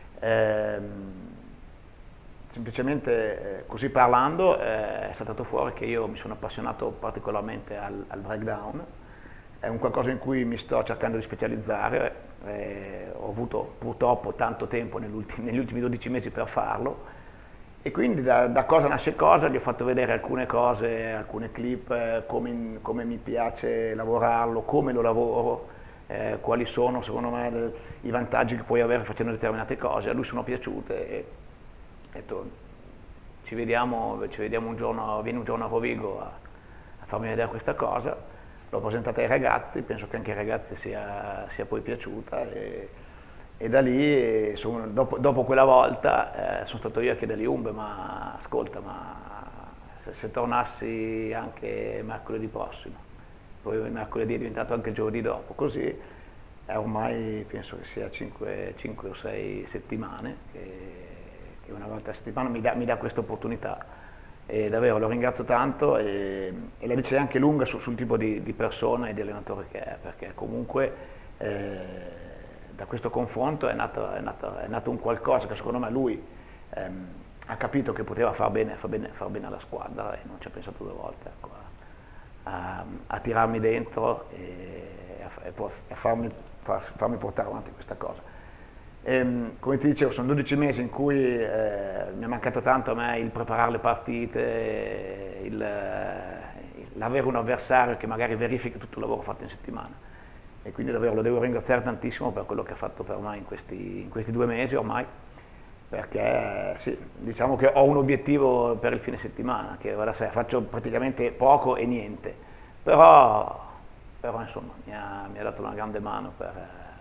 Eh, semplicemente eh, così parlando eh, è saltato fuori che io mi sono appassionato particolarmente al, al breakdown, è un qualcosa in cui mi sto cercando di specializzare, eh, ho avuto purtroppo tanto tempo negli ultimi, negli ultimi dodici mesi per farlo e quindi da, da cosa nasce cosa gli ho fatto vedere alcune cose, alcune clip, eh, come, come mi piace lavorarlo, come lo lavoro, eh, quali sono secondo me le, i vantaggi che puoi avere facendo determinate cose, a lui sono piaciute e ho detto ci vediamo, ci vediamo un giorno, vieni un giorno a Rovigo a, a farmi vedere questa cosa. L'ho presentata ai ragazzi, penso che anche ai ragazzi sia, sia poi piaciuta e, e da lì, sono, dopo, dopo quella volta, eh, sono stato io a chiedergli Umbe, ma ascolta, ma se, se tornassi anche mercoledì prossimo, poi mercoledì è diventato anche il giovedì dopo, così è ormai penso che sia cinque o sei settimane che, che una volta a settimana mi dà, mi dà questa opportunità. E davvero lo ringrazio tanto e, e la dice anche lunga su, sul tipo di, di persona e di allenatore che è, perché comunque eh, da questo confronto è nato, è, nato, è nato un qualcosa che secondo me lui ehm, ha capito che poteva far bene, far bene, far bene alla squadra e non ci ha pensato due volte, ecco, a, a, a tirarmi dentro e a, e a farmi, far, farmi portare avanti questa cosa. E, come ti dicevo, sono dodici mesi in cui eh, mi è mancato tanto a me il preparare le partite, il, l'avere un avversario che magari verifica tutto il lavoro fatto in settimana. E quindi davvero lo devo ringraziare tantissimo per quello che ha fatto per me in questi, in questi due mesi ormai, perché sì, diciamo che ho un obiettivo per il fine settimana, che ora faccio praticamente poco e niente, però, però insomma mi ha, mi ha dato una grande mano per...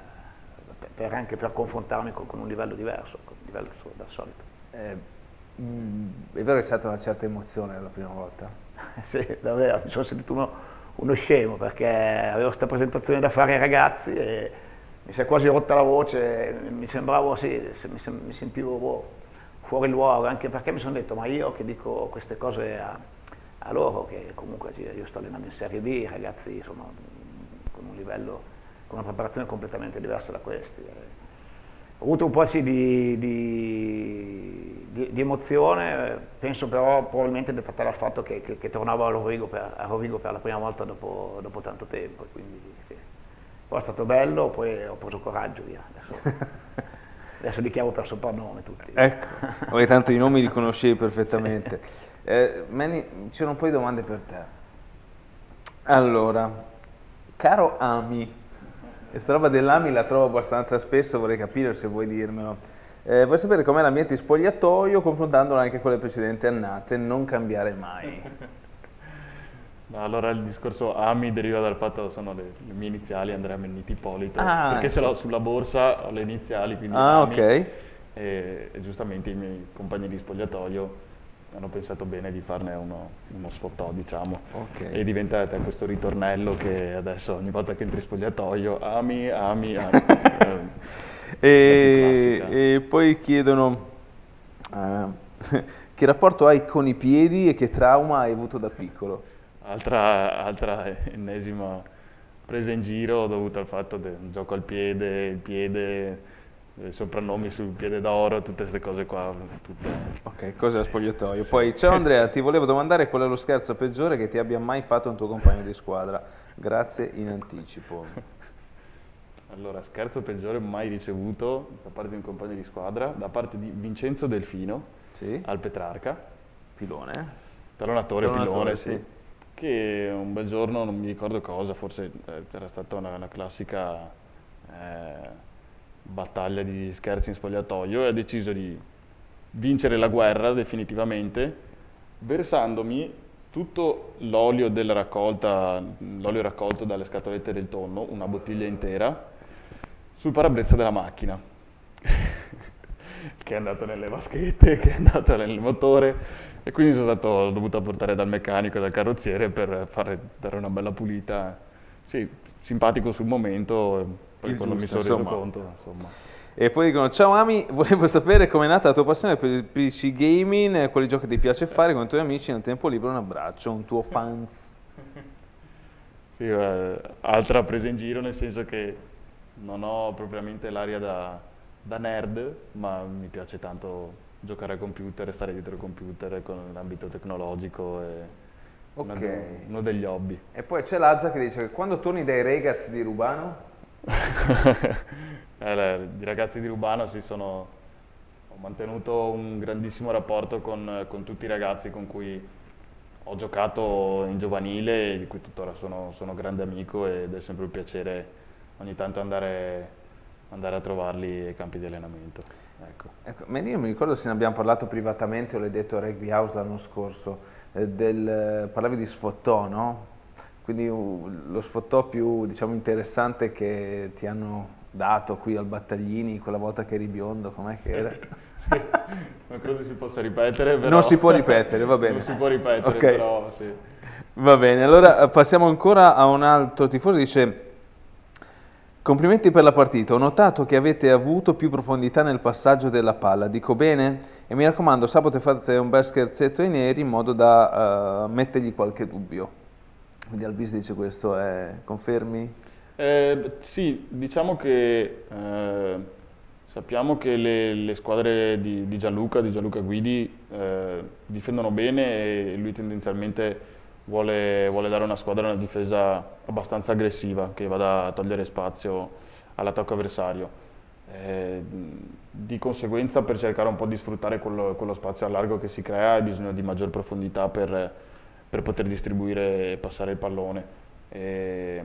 Per anche per confrontarmi con, con un livello diverso, con un livello dal solito. Eh, mh, è vero che c'è stata una certa emozione la prima volta? Sì, davvero, mi sono sentito uno, uno scemo perché avevo questa presentazione da fare ai ragazzi e mi si è quasi rotta la voce, mi sembravo, sì, mi, mi sentivo boh, fuori luogo, anche perché mi sono detto, ma io che dico queste cose a, a loro, che comunque io sto allenando in Serie B, i ragazzi sono con un livello, con una preparazione completamente diversa da questi. Ho avuto un po' sì di, di, di, di emozione, penso però probabilmente dettata dal fatto che, che, che tornavo a Rovigo, per, a Rovigo per la prima volta dopo, dopo tanto tempo, quindi sì. Poi è stato bello, poi ho preso coraggio, via. Adesso, adesso li chiamo per soprannome tutti. Ecco, perché tanto i nomi li conoscevi perfettamente. Sì. Eh, Manny, c'erano un po' di domande per te. Allora, caro Ami, questa roba dell'Ami la trovo abbastanza spesso, vorrei capire se vuoi dirmelo. Eh, vuoi sapere com'è l'ambiente di spogliatoio confrontandolo anche con le precedenti annate, non cambiare mai. No, allora il discorso Ami deriva dal fatto che sono le, le mie iniziali, Andrea Menniti Ippolito, ah, perché ecco. ce l'ho sulla borsa, ho le iniziali, quindi ah, Ami, ok. e, e giustamente i miei compagni di spogliatoio hanno pensato bene di farne uno, uno sfottò, diciamo, okay. E diventa questo ritornello che adesso ogni volta che entri in spogliatoio, ami, ami, ami. e, e poi chiedono uh, che rapporto hai con i piedi e che trauma hai avuto da piccolo? Altra, altra ennesima presa in giro dovuta al fatto del gioco al piede, il piede... soprannomi sul piede d'oro, tutte queste cose qua. Tutte... Ok, cose da spogliatoio. Sì. Poi, ciao Andrea, ti volevo domandare qual è lo scherzo peggiore che ti abbia mai fatto un tuo compagno di squadra. Grazie in anticipo. Allora, scherzo peggiore mai ricevuto da parte di un compagno di squadra, da parte di Vincenzo Delfino, sì. Al Petrarca. Pilone. Talonatore, Talonatore Pilone, sì. sì. Che un bel giorno, non mi ricordo cosa, forse eh, era stata una, una classica... Eh, battaglia di scherzi in spogliatoio e ha deciso di vincere la guerra definitivamente versandomi tutto l'olio della raccolta, l'olio raccolto dalle scatolette del tonno, una bottiglia intera, sul parabrezza della macchina che è andato nelle vaschette, che è andato nel motore e quindi sono stato dovuto portare dal meccanico e dal carrozziere per fare, dare una bella pulita. Sì, simpatico sul momento. Poi quando mi sono reso conto, insomma. E poi dicono, ciao Ami, volevo sapere com'è nata la tua passione per il P C gaming, quali giochi ti piace fare con i tuoi amici nel tempo libero, un abbraccio, un tuo fans. Sì, eh, altra presa in giro, nel senso che non ho propriamente l'aria da, da nerd, ma mi piace tanto giocare al computer, stare dietro al computer con l'ambito tecnologico, e okay. uno, uno degli hobby. E poi c'è Lazza che dice che quando torni dai ragazzi di Rubano? eh, I ragazzi di Rubano si sono, ho mantenuto un grandissimo rapporto con, con tutti i ragazzi con cui ho giocato in giovanile e di cui tuttora sono, sono grande amico ed è sempre un piacere ogni tanto andare andare a trovarli ai campi di allenamento. Ecco. Ecco, ma io mi ricordo se ne abbiamo parlato privatamente, o l'hai detto a Rugby House l'anno scorso, eh, del, parlavi di sfottò, no? Quindi uh, lo sfottò più, diciamo, interessante che ti hanno dato qui al Battaglini, quella volta che eri biondo, com'è che era? Non credo si possa ripetere, però... Non si può ripetere, va bene. Non si può ripetere, Okay. però sì. Va bene, allora passiamo ancora a un altro tifoso, dice: complimenti per la partita, ho notato che avete avuto più profondità nel passaggio della palla, dico bene? E mi raccomando, sabato fate un bel scherzetto ai neri in modo da uh, mettergli qualche dubbio. Quindi Alvise dice questo, eh, confermi? Eh, sì, diciamo che eh, sappiamo che le, le squadre di, di Gianluca, di Gianluca Guidi, eh, difendono bene e lui tendenzialmente vuole, vuole dare una squadra una difesa abbastanza aggressiva, che vada a togliere spazio all'attacco avversario. Eh, di conseguenza, per cercare un po' di sfruttare quello, quello spazio a largo che si crea, hai bisogno di maggior profondità per, per poter distribuire e passare il pallone. E,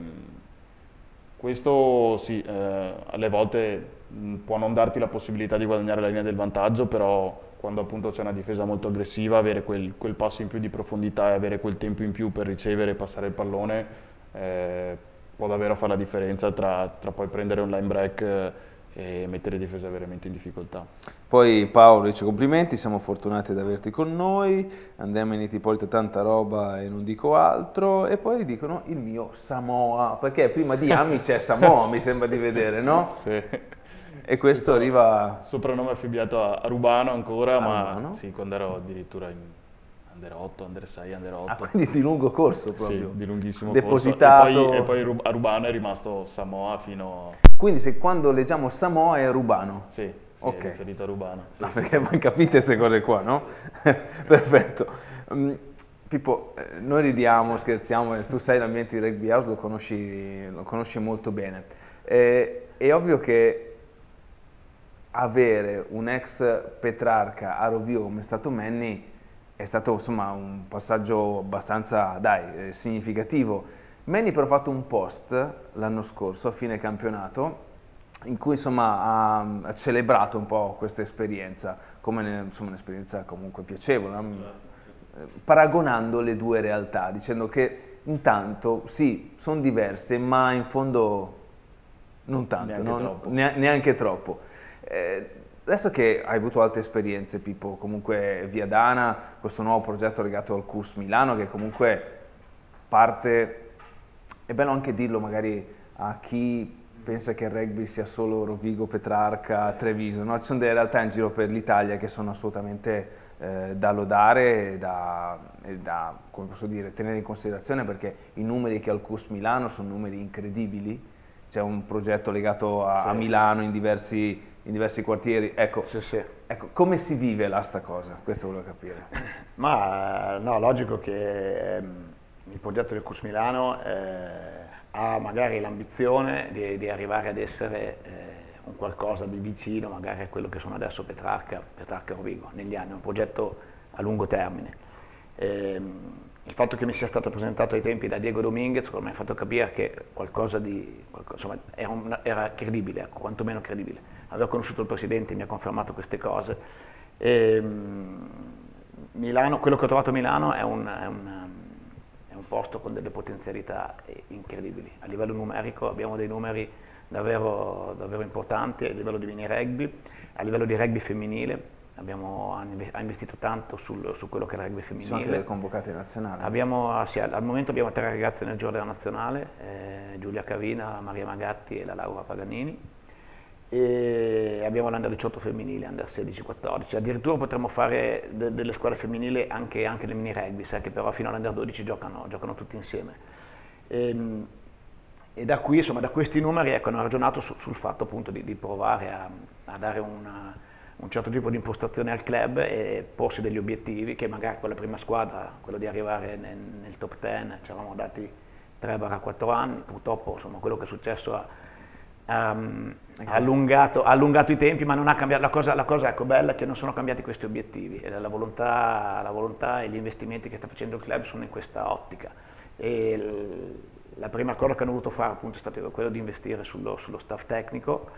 questo sì, eh, alle volte mh, può non darti la possibilità di guadagnare la linea del vantaggio, però quando appunto c'è una difesa molto aggressiva, avere quel, quel passo in più di profondità e avere quel tempo in più per ricevere e passare il pallone eh, può davvero fare la differenza tra, tra poi prendere un line break eh, e mettere difesa veramente in difficoltà. Poi Paolo dice: complimenti, siamo fortunati ad averti con noi, andiamo in Itipolito, tanta roba e non dico altro. E poi dicono il mio Samoa, perché prima di Ami c'è Samoa, mi sembra di vedere, no? Sì. E questo arriva... Soprannome affibbiato a, a Rubano ancora, A ma Rubano? sì, quando ero addirittura in Under otto, Under sei, Under otto. Ah, quindi di lungo corso proprio. Sì, di lunghissimo Depositato. corso. E poi, e poi Rub- a Rubano è rimasto Samoa fino... Quindi se quando leggiamo Samoa è Rubano? Sì, sì, Ok. è riferito a Rubano. Sì, No, sì, perché sì. voi capite queste cose qua, no? Perfetto. Mm, Pippo, eh, noi ridiamo, scherziamo, e tu sai l'ambiente di Rugby House, lo conosci, lo conosci molto bene. Eh, è ovvio che avere un ex Petrarca a Rovio come è stato Manny è stato insomma un passaggio abbastanza, dai, eh, significativo. Manny però ha fatto un post l'anno scorso a fine campionato in cui insomma ha, ha celebrato un po' questa esperienza come ne- insomma, un'esperienza comunque piacevole, no? Eh, paragonando le due realtà, dicendo che intanto sì, sono diverse, ma in fondo non tanto, Neanche no? troppo. Ne- neanche troppo. Eh, adesso che hai avuto altre esperienze, Pippo, comunque Via Dana, questo nuovo progetto legato al C U S Milano che comunque parte, è bello anche dirlo magari a chi pensa che il rugby sia solo Rovigo, Petrarca, Treviso, no? Ci sono delle realtà in giro per l'Italia che sono assolutamente eh, da lodare e da, e da, come posso dire, tenere in considerazione, perché i numeri che ha il C U S Milano sono numeri incredibili. C'è un progetto legato a, Sì. a Milano in diversi, in diversi quartieri. Ecco, Sì, sì. ecco, come si vive là sta cosa? Questo volevo capire. Ma no, logico che ehm, il progetto del C U S Milano eh, ha magari l'ambizione di, di arrivare ad essere eh, un qualcosa di vicino magari a quello che sono adesso Petrarca, Petrarca e Rovigo negli anni, è un progetto a lungo termine. Ehm, il fatto che mi sia stato presentato ai tempi da Diego Dominguez mi ha fatto capire che qualcosa di, qualcosa, insomma, era, un, era credibile, ecco, quantomeno credibile. Aver conosciuto il presidente mi ha confermato queste cose. Ehm, Milano, quello che ho trovato a Milano è un, è, un, è un posto con delle potenzialità incredibili. A livello numerico abbiamo dei numeri davvero, davvero importanti, a livello di mini rugby, a livello di rugby femminile. Abbiamo ha investito tanto sul, su quello che è il rugby Ci sono anche femminile. delle convocate nazionali. Abbiamo, sì, al momento abbiamo tre ragazze nel giro della nazionale, eh, Giulia Cavina, Maria Magatti e la Laura Paganini, e abbiamo l'Under diciotto femminile, Under sedici quattordici, addirittura potremmo fare de delle squadre femminili anche, anche nel mini rugby, sai che però fino all'Under dodici giocano, giocano tutti insieme. E, e da qui, insomma, da questi numeri ecco, hanno ragionato su, sul fatto appunto di, di provare a, a dare una, un certo tipo di impostazione al club e porsi degli obiettivi che magari con la prima squadra, quello di arrivare nel, nel top dieci, ci eravamo dati tre quattro anni, purtroppo insomma, quello che è successo ha, ha, ha, allungato, ha allungato i tempi, ma non ha cambiato, la cosa, la cosa ecco, bella è che non sono cambiati questi obiettivi, e la volontà, la volontà e gli investimenti che sta facendo il club sono in questa ottica. E il, la prima cosa che hanno voluto fare appunto è stato quello di investire sullo, sullo staff tecnico,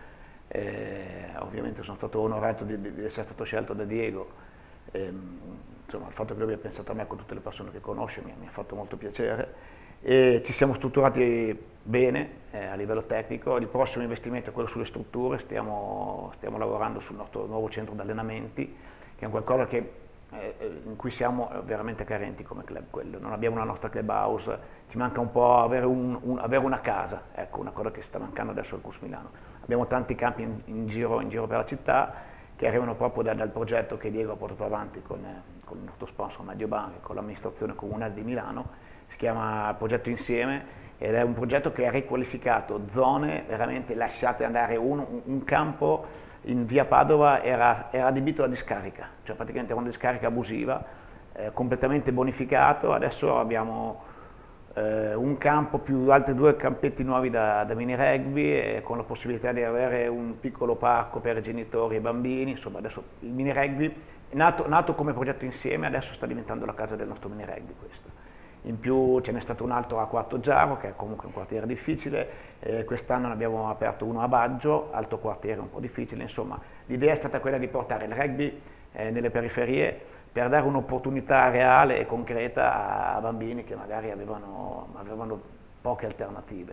Eh, ovviamente sono stato onorato di, di essere stato scelto da Diego, eh, insomma il fatto che lui abbia pensato a me con tutte le persone che conosce mi, mi ha fatto molto piacere, e ci siamo strutturati bene eh, a livello tecnico. Il prossimo investimento è quello sulle strutture, stiamo, stiamo lavorando sul nostro nuovo centro di allenamenti, che è qualcosa che, eh, in cui siamo veramente carenti come club. Quello. Non abbiamo una nostra clubhouse, ci manca un po' avere, un, un, avere una casa, ecco, una cosa che sta mancando adesso al C U S Milano. Abbiamo tanti campi in, in, giro, in giro per la città che arrivano proprio da, dal progetto che Diego ha portato avanti con, eh, con il nostro sponsor Mediobanca e con l'amministrazione comunale di Milano. Si chiama Progetto Insieme ed è un progetto che ha riqualificato zone veramente lasciate andare. Un, un campo in via Padova era, era adibito a discarica, cioè praticamente era una discarica abusiva, eh, completamente bonificato. Adesso abbiamo eh, un campo più altri due campetti nuovi da, da mini rugby, e con la possibilità di avere un piccolo parco per i genitori e i bambini. Insomma, adesso il mini rugby è nato, nato come Progetto Insieme, adesso sta diventando la casa del nostro mini rugby questo. In più ce n'è stato un altro a Quarto Giaro, che è comunque un quartiere difficile, eh, quest'anno ne abbiamo aperto uno a Baggio, alto quartiere un po' difficile. Insomma, l'idea è stata quella di portare il rugby eh, nelle periferie per dare un'opportunità reale e concreta a bambini che magari avevano, avevano poche alternative.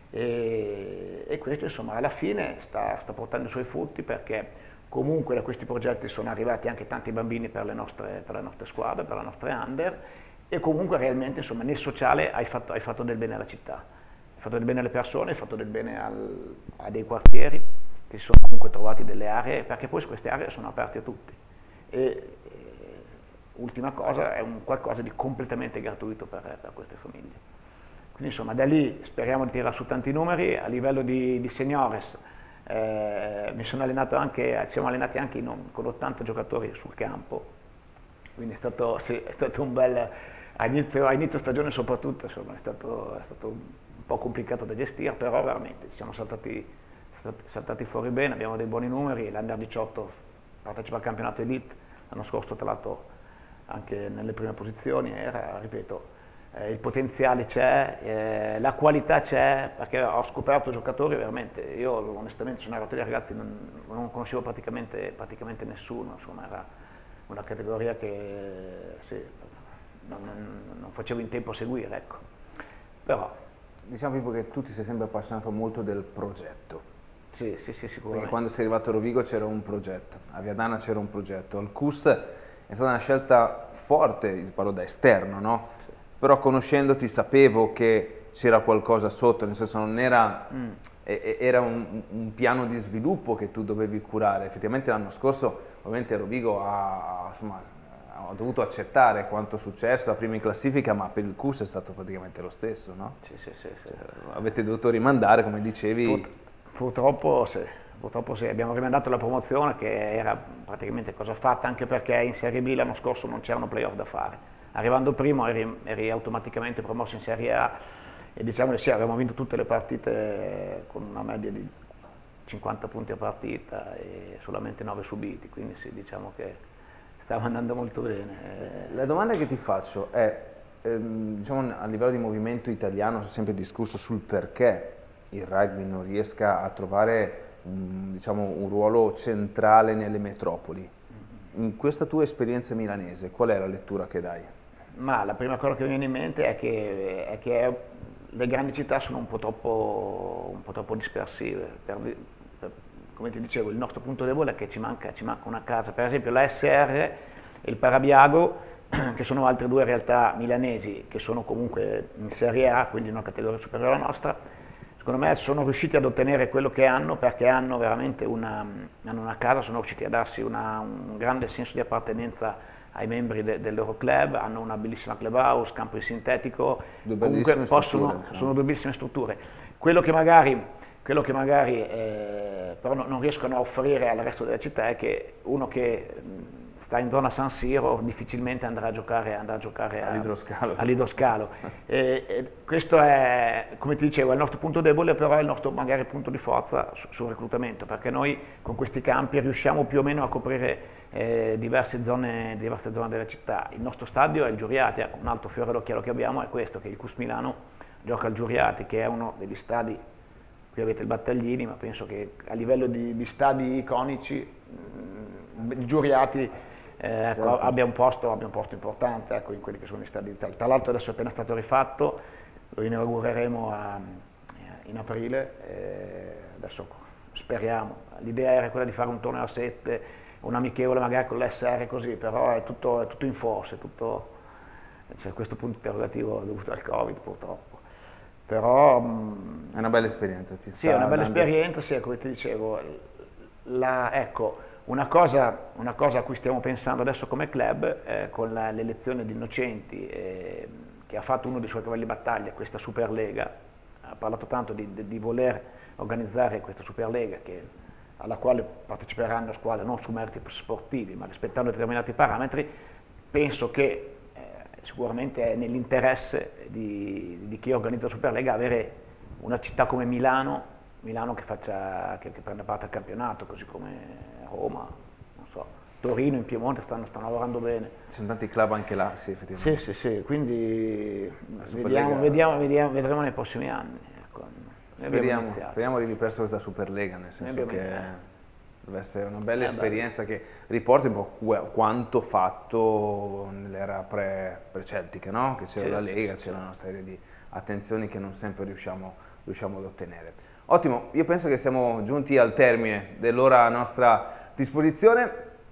E, e questo, insomma, alla fine sta, sta portando i suoi frutti, perché comunque da questi progetti sono arrivati anche tanti bambini per le nostre, per le nostre squadre, per le nostre under. E comunque realmente, insomma, nel sociale hai fatto, hai fatto del bene alla città, hai fatto del bene alle persone, hai fatto del bene al, a dei quartieri che si sono comunque trovati delle aree, perché poi queste aree sono aperte a tutti. E, e ultima cosa, è un qualcosa di completamente gratuito per, per queste famiglie. Quindi insomma da lì speriamo di tirare su tanti numeri. A livello di, di seniores eh, mi sono allenato anche, siamo allenati anche in, con ottanta giocatori sul campo, quindi è stato, sì, è stato un bel... A inizio, a inizio stagione soprattutto, insomma, è stato, è stato un po' complicato da gestire, però veramente ci siamo saltati, saltati fuori bene, abbiamo dei buoni numeri. L'Under diciotto partecipa al campionato Elite, l'anno scorso tra l'altro anche nelle prime posizioni, era, ripeto, eh, il potenziale c'è, eh, la qualità c'è, perché ho scoperto giocatori veramente, io onestamente sono arrivato dei ragazzi, non, non conoscevo praticamente, praticamente nessuno, insomma era una categoria che sì, Non, non, non facevo in tempo a seguire, ecco. Però diciamo proprio che tu ti sei sempre appassionato molto del progetto. Sì, sì, sì, sicuramente. Perché quando sei arrivato a Rovigo c'era un progetto, a Viadana c'era un progetto, al C U S è stata una scelta forte, parlo da esterno, no? Sì. Però conoscendoti sapevo che c'era qualcosa sotto, nel senso non era, mm. era un, un piano di sviluppo che tu dovevi curare. Effettivamente l'anno scorso ovviamente Rovigo ha, insomma, ho dovuto accettare quanto successo, la prima in classifica, ma per il C U S è stato praticamente lo stesso, no? Sì, sì, sì, sì. Cioè, avete dovuto rimandare, come dicevi. Pur, purtroppo, sì, purtroppo sì, abbiamo rimandato la promozione, che era praticamente cosa fatta, anche perché in Serie B l'anno scorso non c'erano playoff da fare. Arrivando primo eri, eri automaticamente promosso in Serie A, e diciamo che sì, avevamo vinto tutte le partite con una media di cinquanta punti a partita e solamente nove subiti, quindi sì, diciamo che stava andando molto bene. La domanda che ti faccio è, ehm, diciamo, a livello di movimento italiano c'è sempre discusso sul perché il rugby non riesca a trovare um, diciamo, un ruolo centrale nelle metropoli. In questa tua esperienza milanese, qual è la lettura che dai? Ma la prima cosa che mi viene in mente è che, è che le grandi città sono un po' troppo, un po' troppo dispersive. Per, per, come ti dicevo, il nostro punto debole è che ci manca, ci manca una casa. Per esempio la S R e il Parabiago, che sono altre due realtà milanesi che sono comunque in Serie A, quindi in una categoria superiore alla nostra, secondo me sono riusciti ad ottenere quello che hanno perché hanno veramente una, hanno una casa, sono riusciti a darsi una, un grande senso di appartenenza ai membri de, del loro club, hanno una bellissima clubhouse, campo di sintetico, due comunque possono, sono due bellissime strutture. Quello che magari, quello che magari eh, però no, non riescono a offrire al resto della città è che uno che sta in zona San Siro difficilmente andrà a giocare, andrà a giocare all'idroscalo. all'idroscalo. e, e questo è, come ti dicevo, è il nostro punto debole, però è il nostro magari punto di forza su, sul reclutamento, perché noi con questi campi riusciamo più o meno a coprire eh, diverse, zone, diverse zone della città. Il nostro stadio è il Giuriati, ecco, un altro fiore all'occhiello che abbiamo è questo, che il C U S Milano gioca al Giuriati, che è uno degli stadi qui avete il Battaglini, ma penso che a livello di, di stadi iconici, mh, il Giuriati eh, ecco, certo. abbia, un posto, abbia un posto importante ecco, in quelli che sono i stadi d'Italia. Tra l'altro adesso è appena stato rifatto, lo inaugureremo a, in aprile, eh, adesso speriamo, l'idea era quella di fare un torneo a sette, un amichevole magari con l'S R così, però è tutto, è tutto in forse, tutto, c'è questo punto interrogativo dovuto al Covid purtroppo. Però è una bella esperienza, ci sta sì, è una bella dando... esperienza, sì, come ti dicevo, la, ecco, una cosa, una cosa a cui stiamo pensando adesso come club, eh, con l'elezione di Innocenti, eh, che ha fatto uno dei suoi cavalli battaglia, questa Superlega, ha parlato tanto di, di, di voler organizzare questa Superlega che, alla quale parteciperanno squadre non su meriti sportivi, ma rispettando determinati parametri. Penso che sicuramente è nell'interesse di, di chi organizza la Superlega avere una città come Milano, Milano che, faccia, che, che prenda parte al campionato, così come Roma, non so, Torino, in Piemonte stanno, stanno lavorando bene. Ci sono tanti club anche là, sì, effettivamente. Sì, sì, sì, quindi vediamo, vediamo, vediamo, vedremo nei prossimi anni. Ecco. Speriamo, speriamo arrivi presto questa Superlega, nel senso che... deve essere una bella eh esperienza beh. che riporta un po' quanto fatto nell'era pre, pre-celtica, no? Che c'era sì, la Lega, c'era una serie di attenzioni che non sempre riusciamo, riusciamo ad ottenere. Ottimo, io penso che siamo giunti al termine dell'ora a nostra disposizione,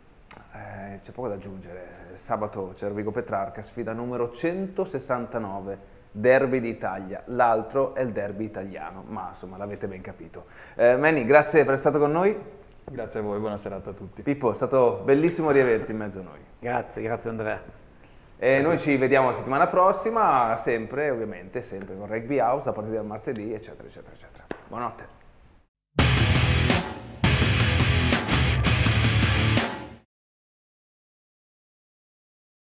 eh, c'è poco da aggiungere. Sabato Cervigo Petrarca, sfida numero centosessantanove, derby d'Italia, l'altro è il derby italiano, ma insomma l'avete ben capito. Eh, Manny, grazie per essere stato con noi. Grazie a voi, buona serata a tutti. Pippo, è stato bellissimo riaverti in mezzo a noi. Grazie, grazie Andrea. E noi ci vediamo la settimana prossima, sempre ovviamente, sempre con Rugby House, a partire dal martedì, eccetera, eccetera, eccetera. Buonanotte.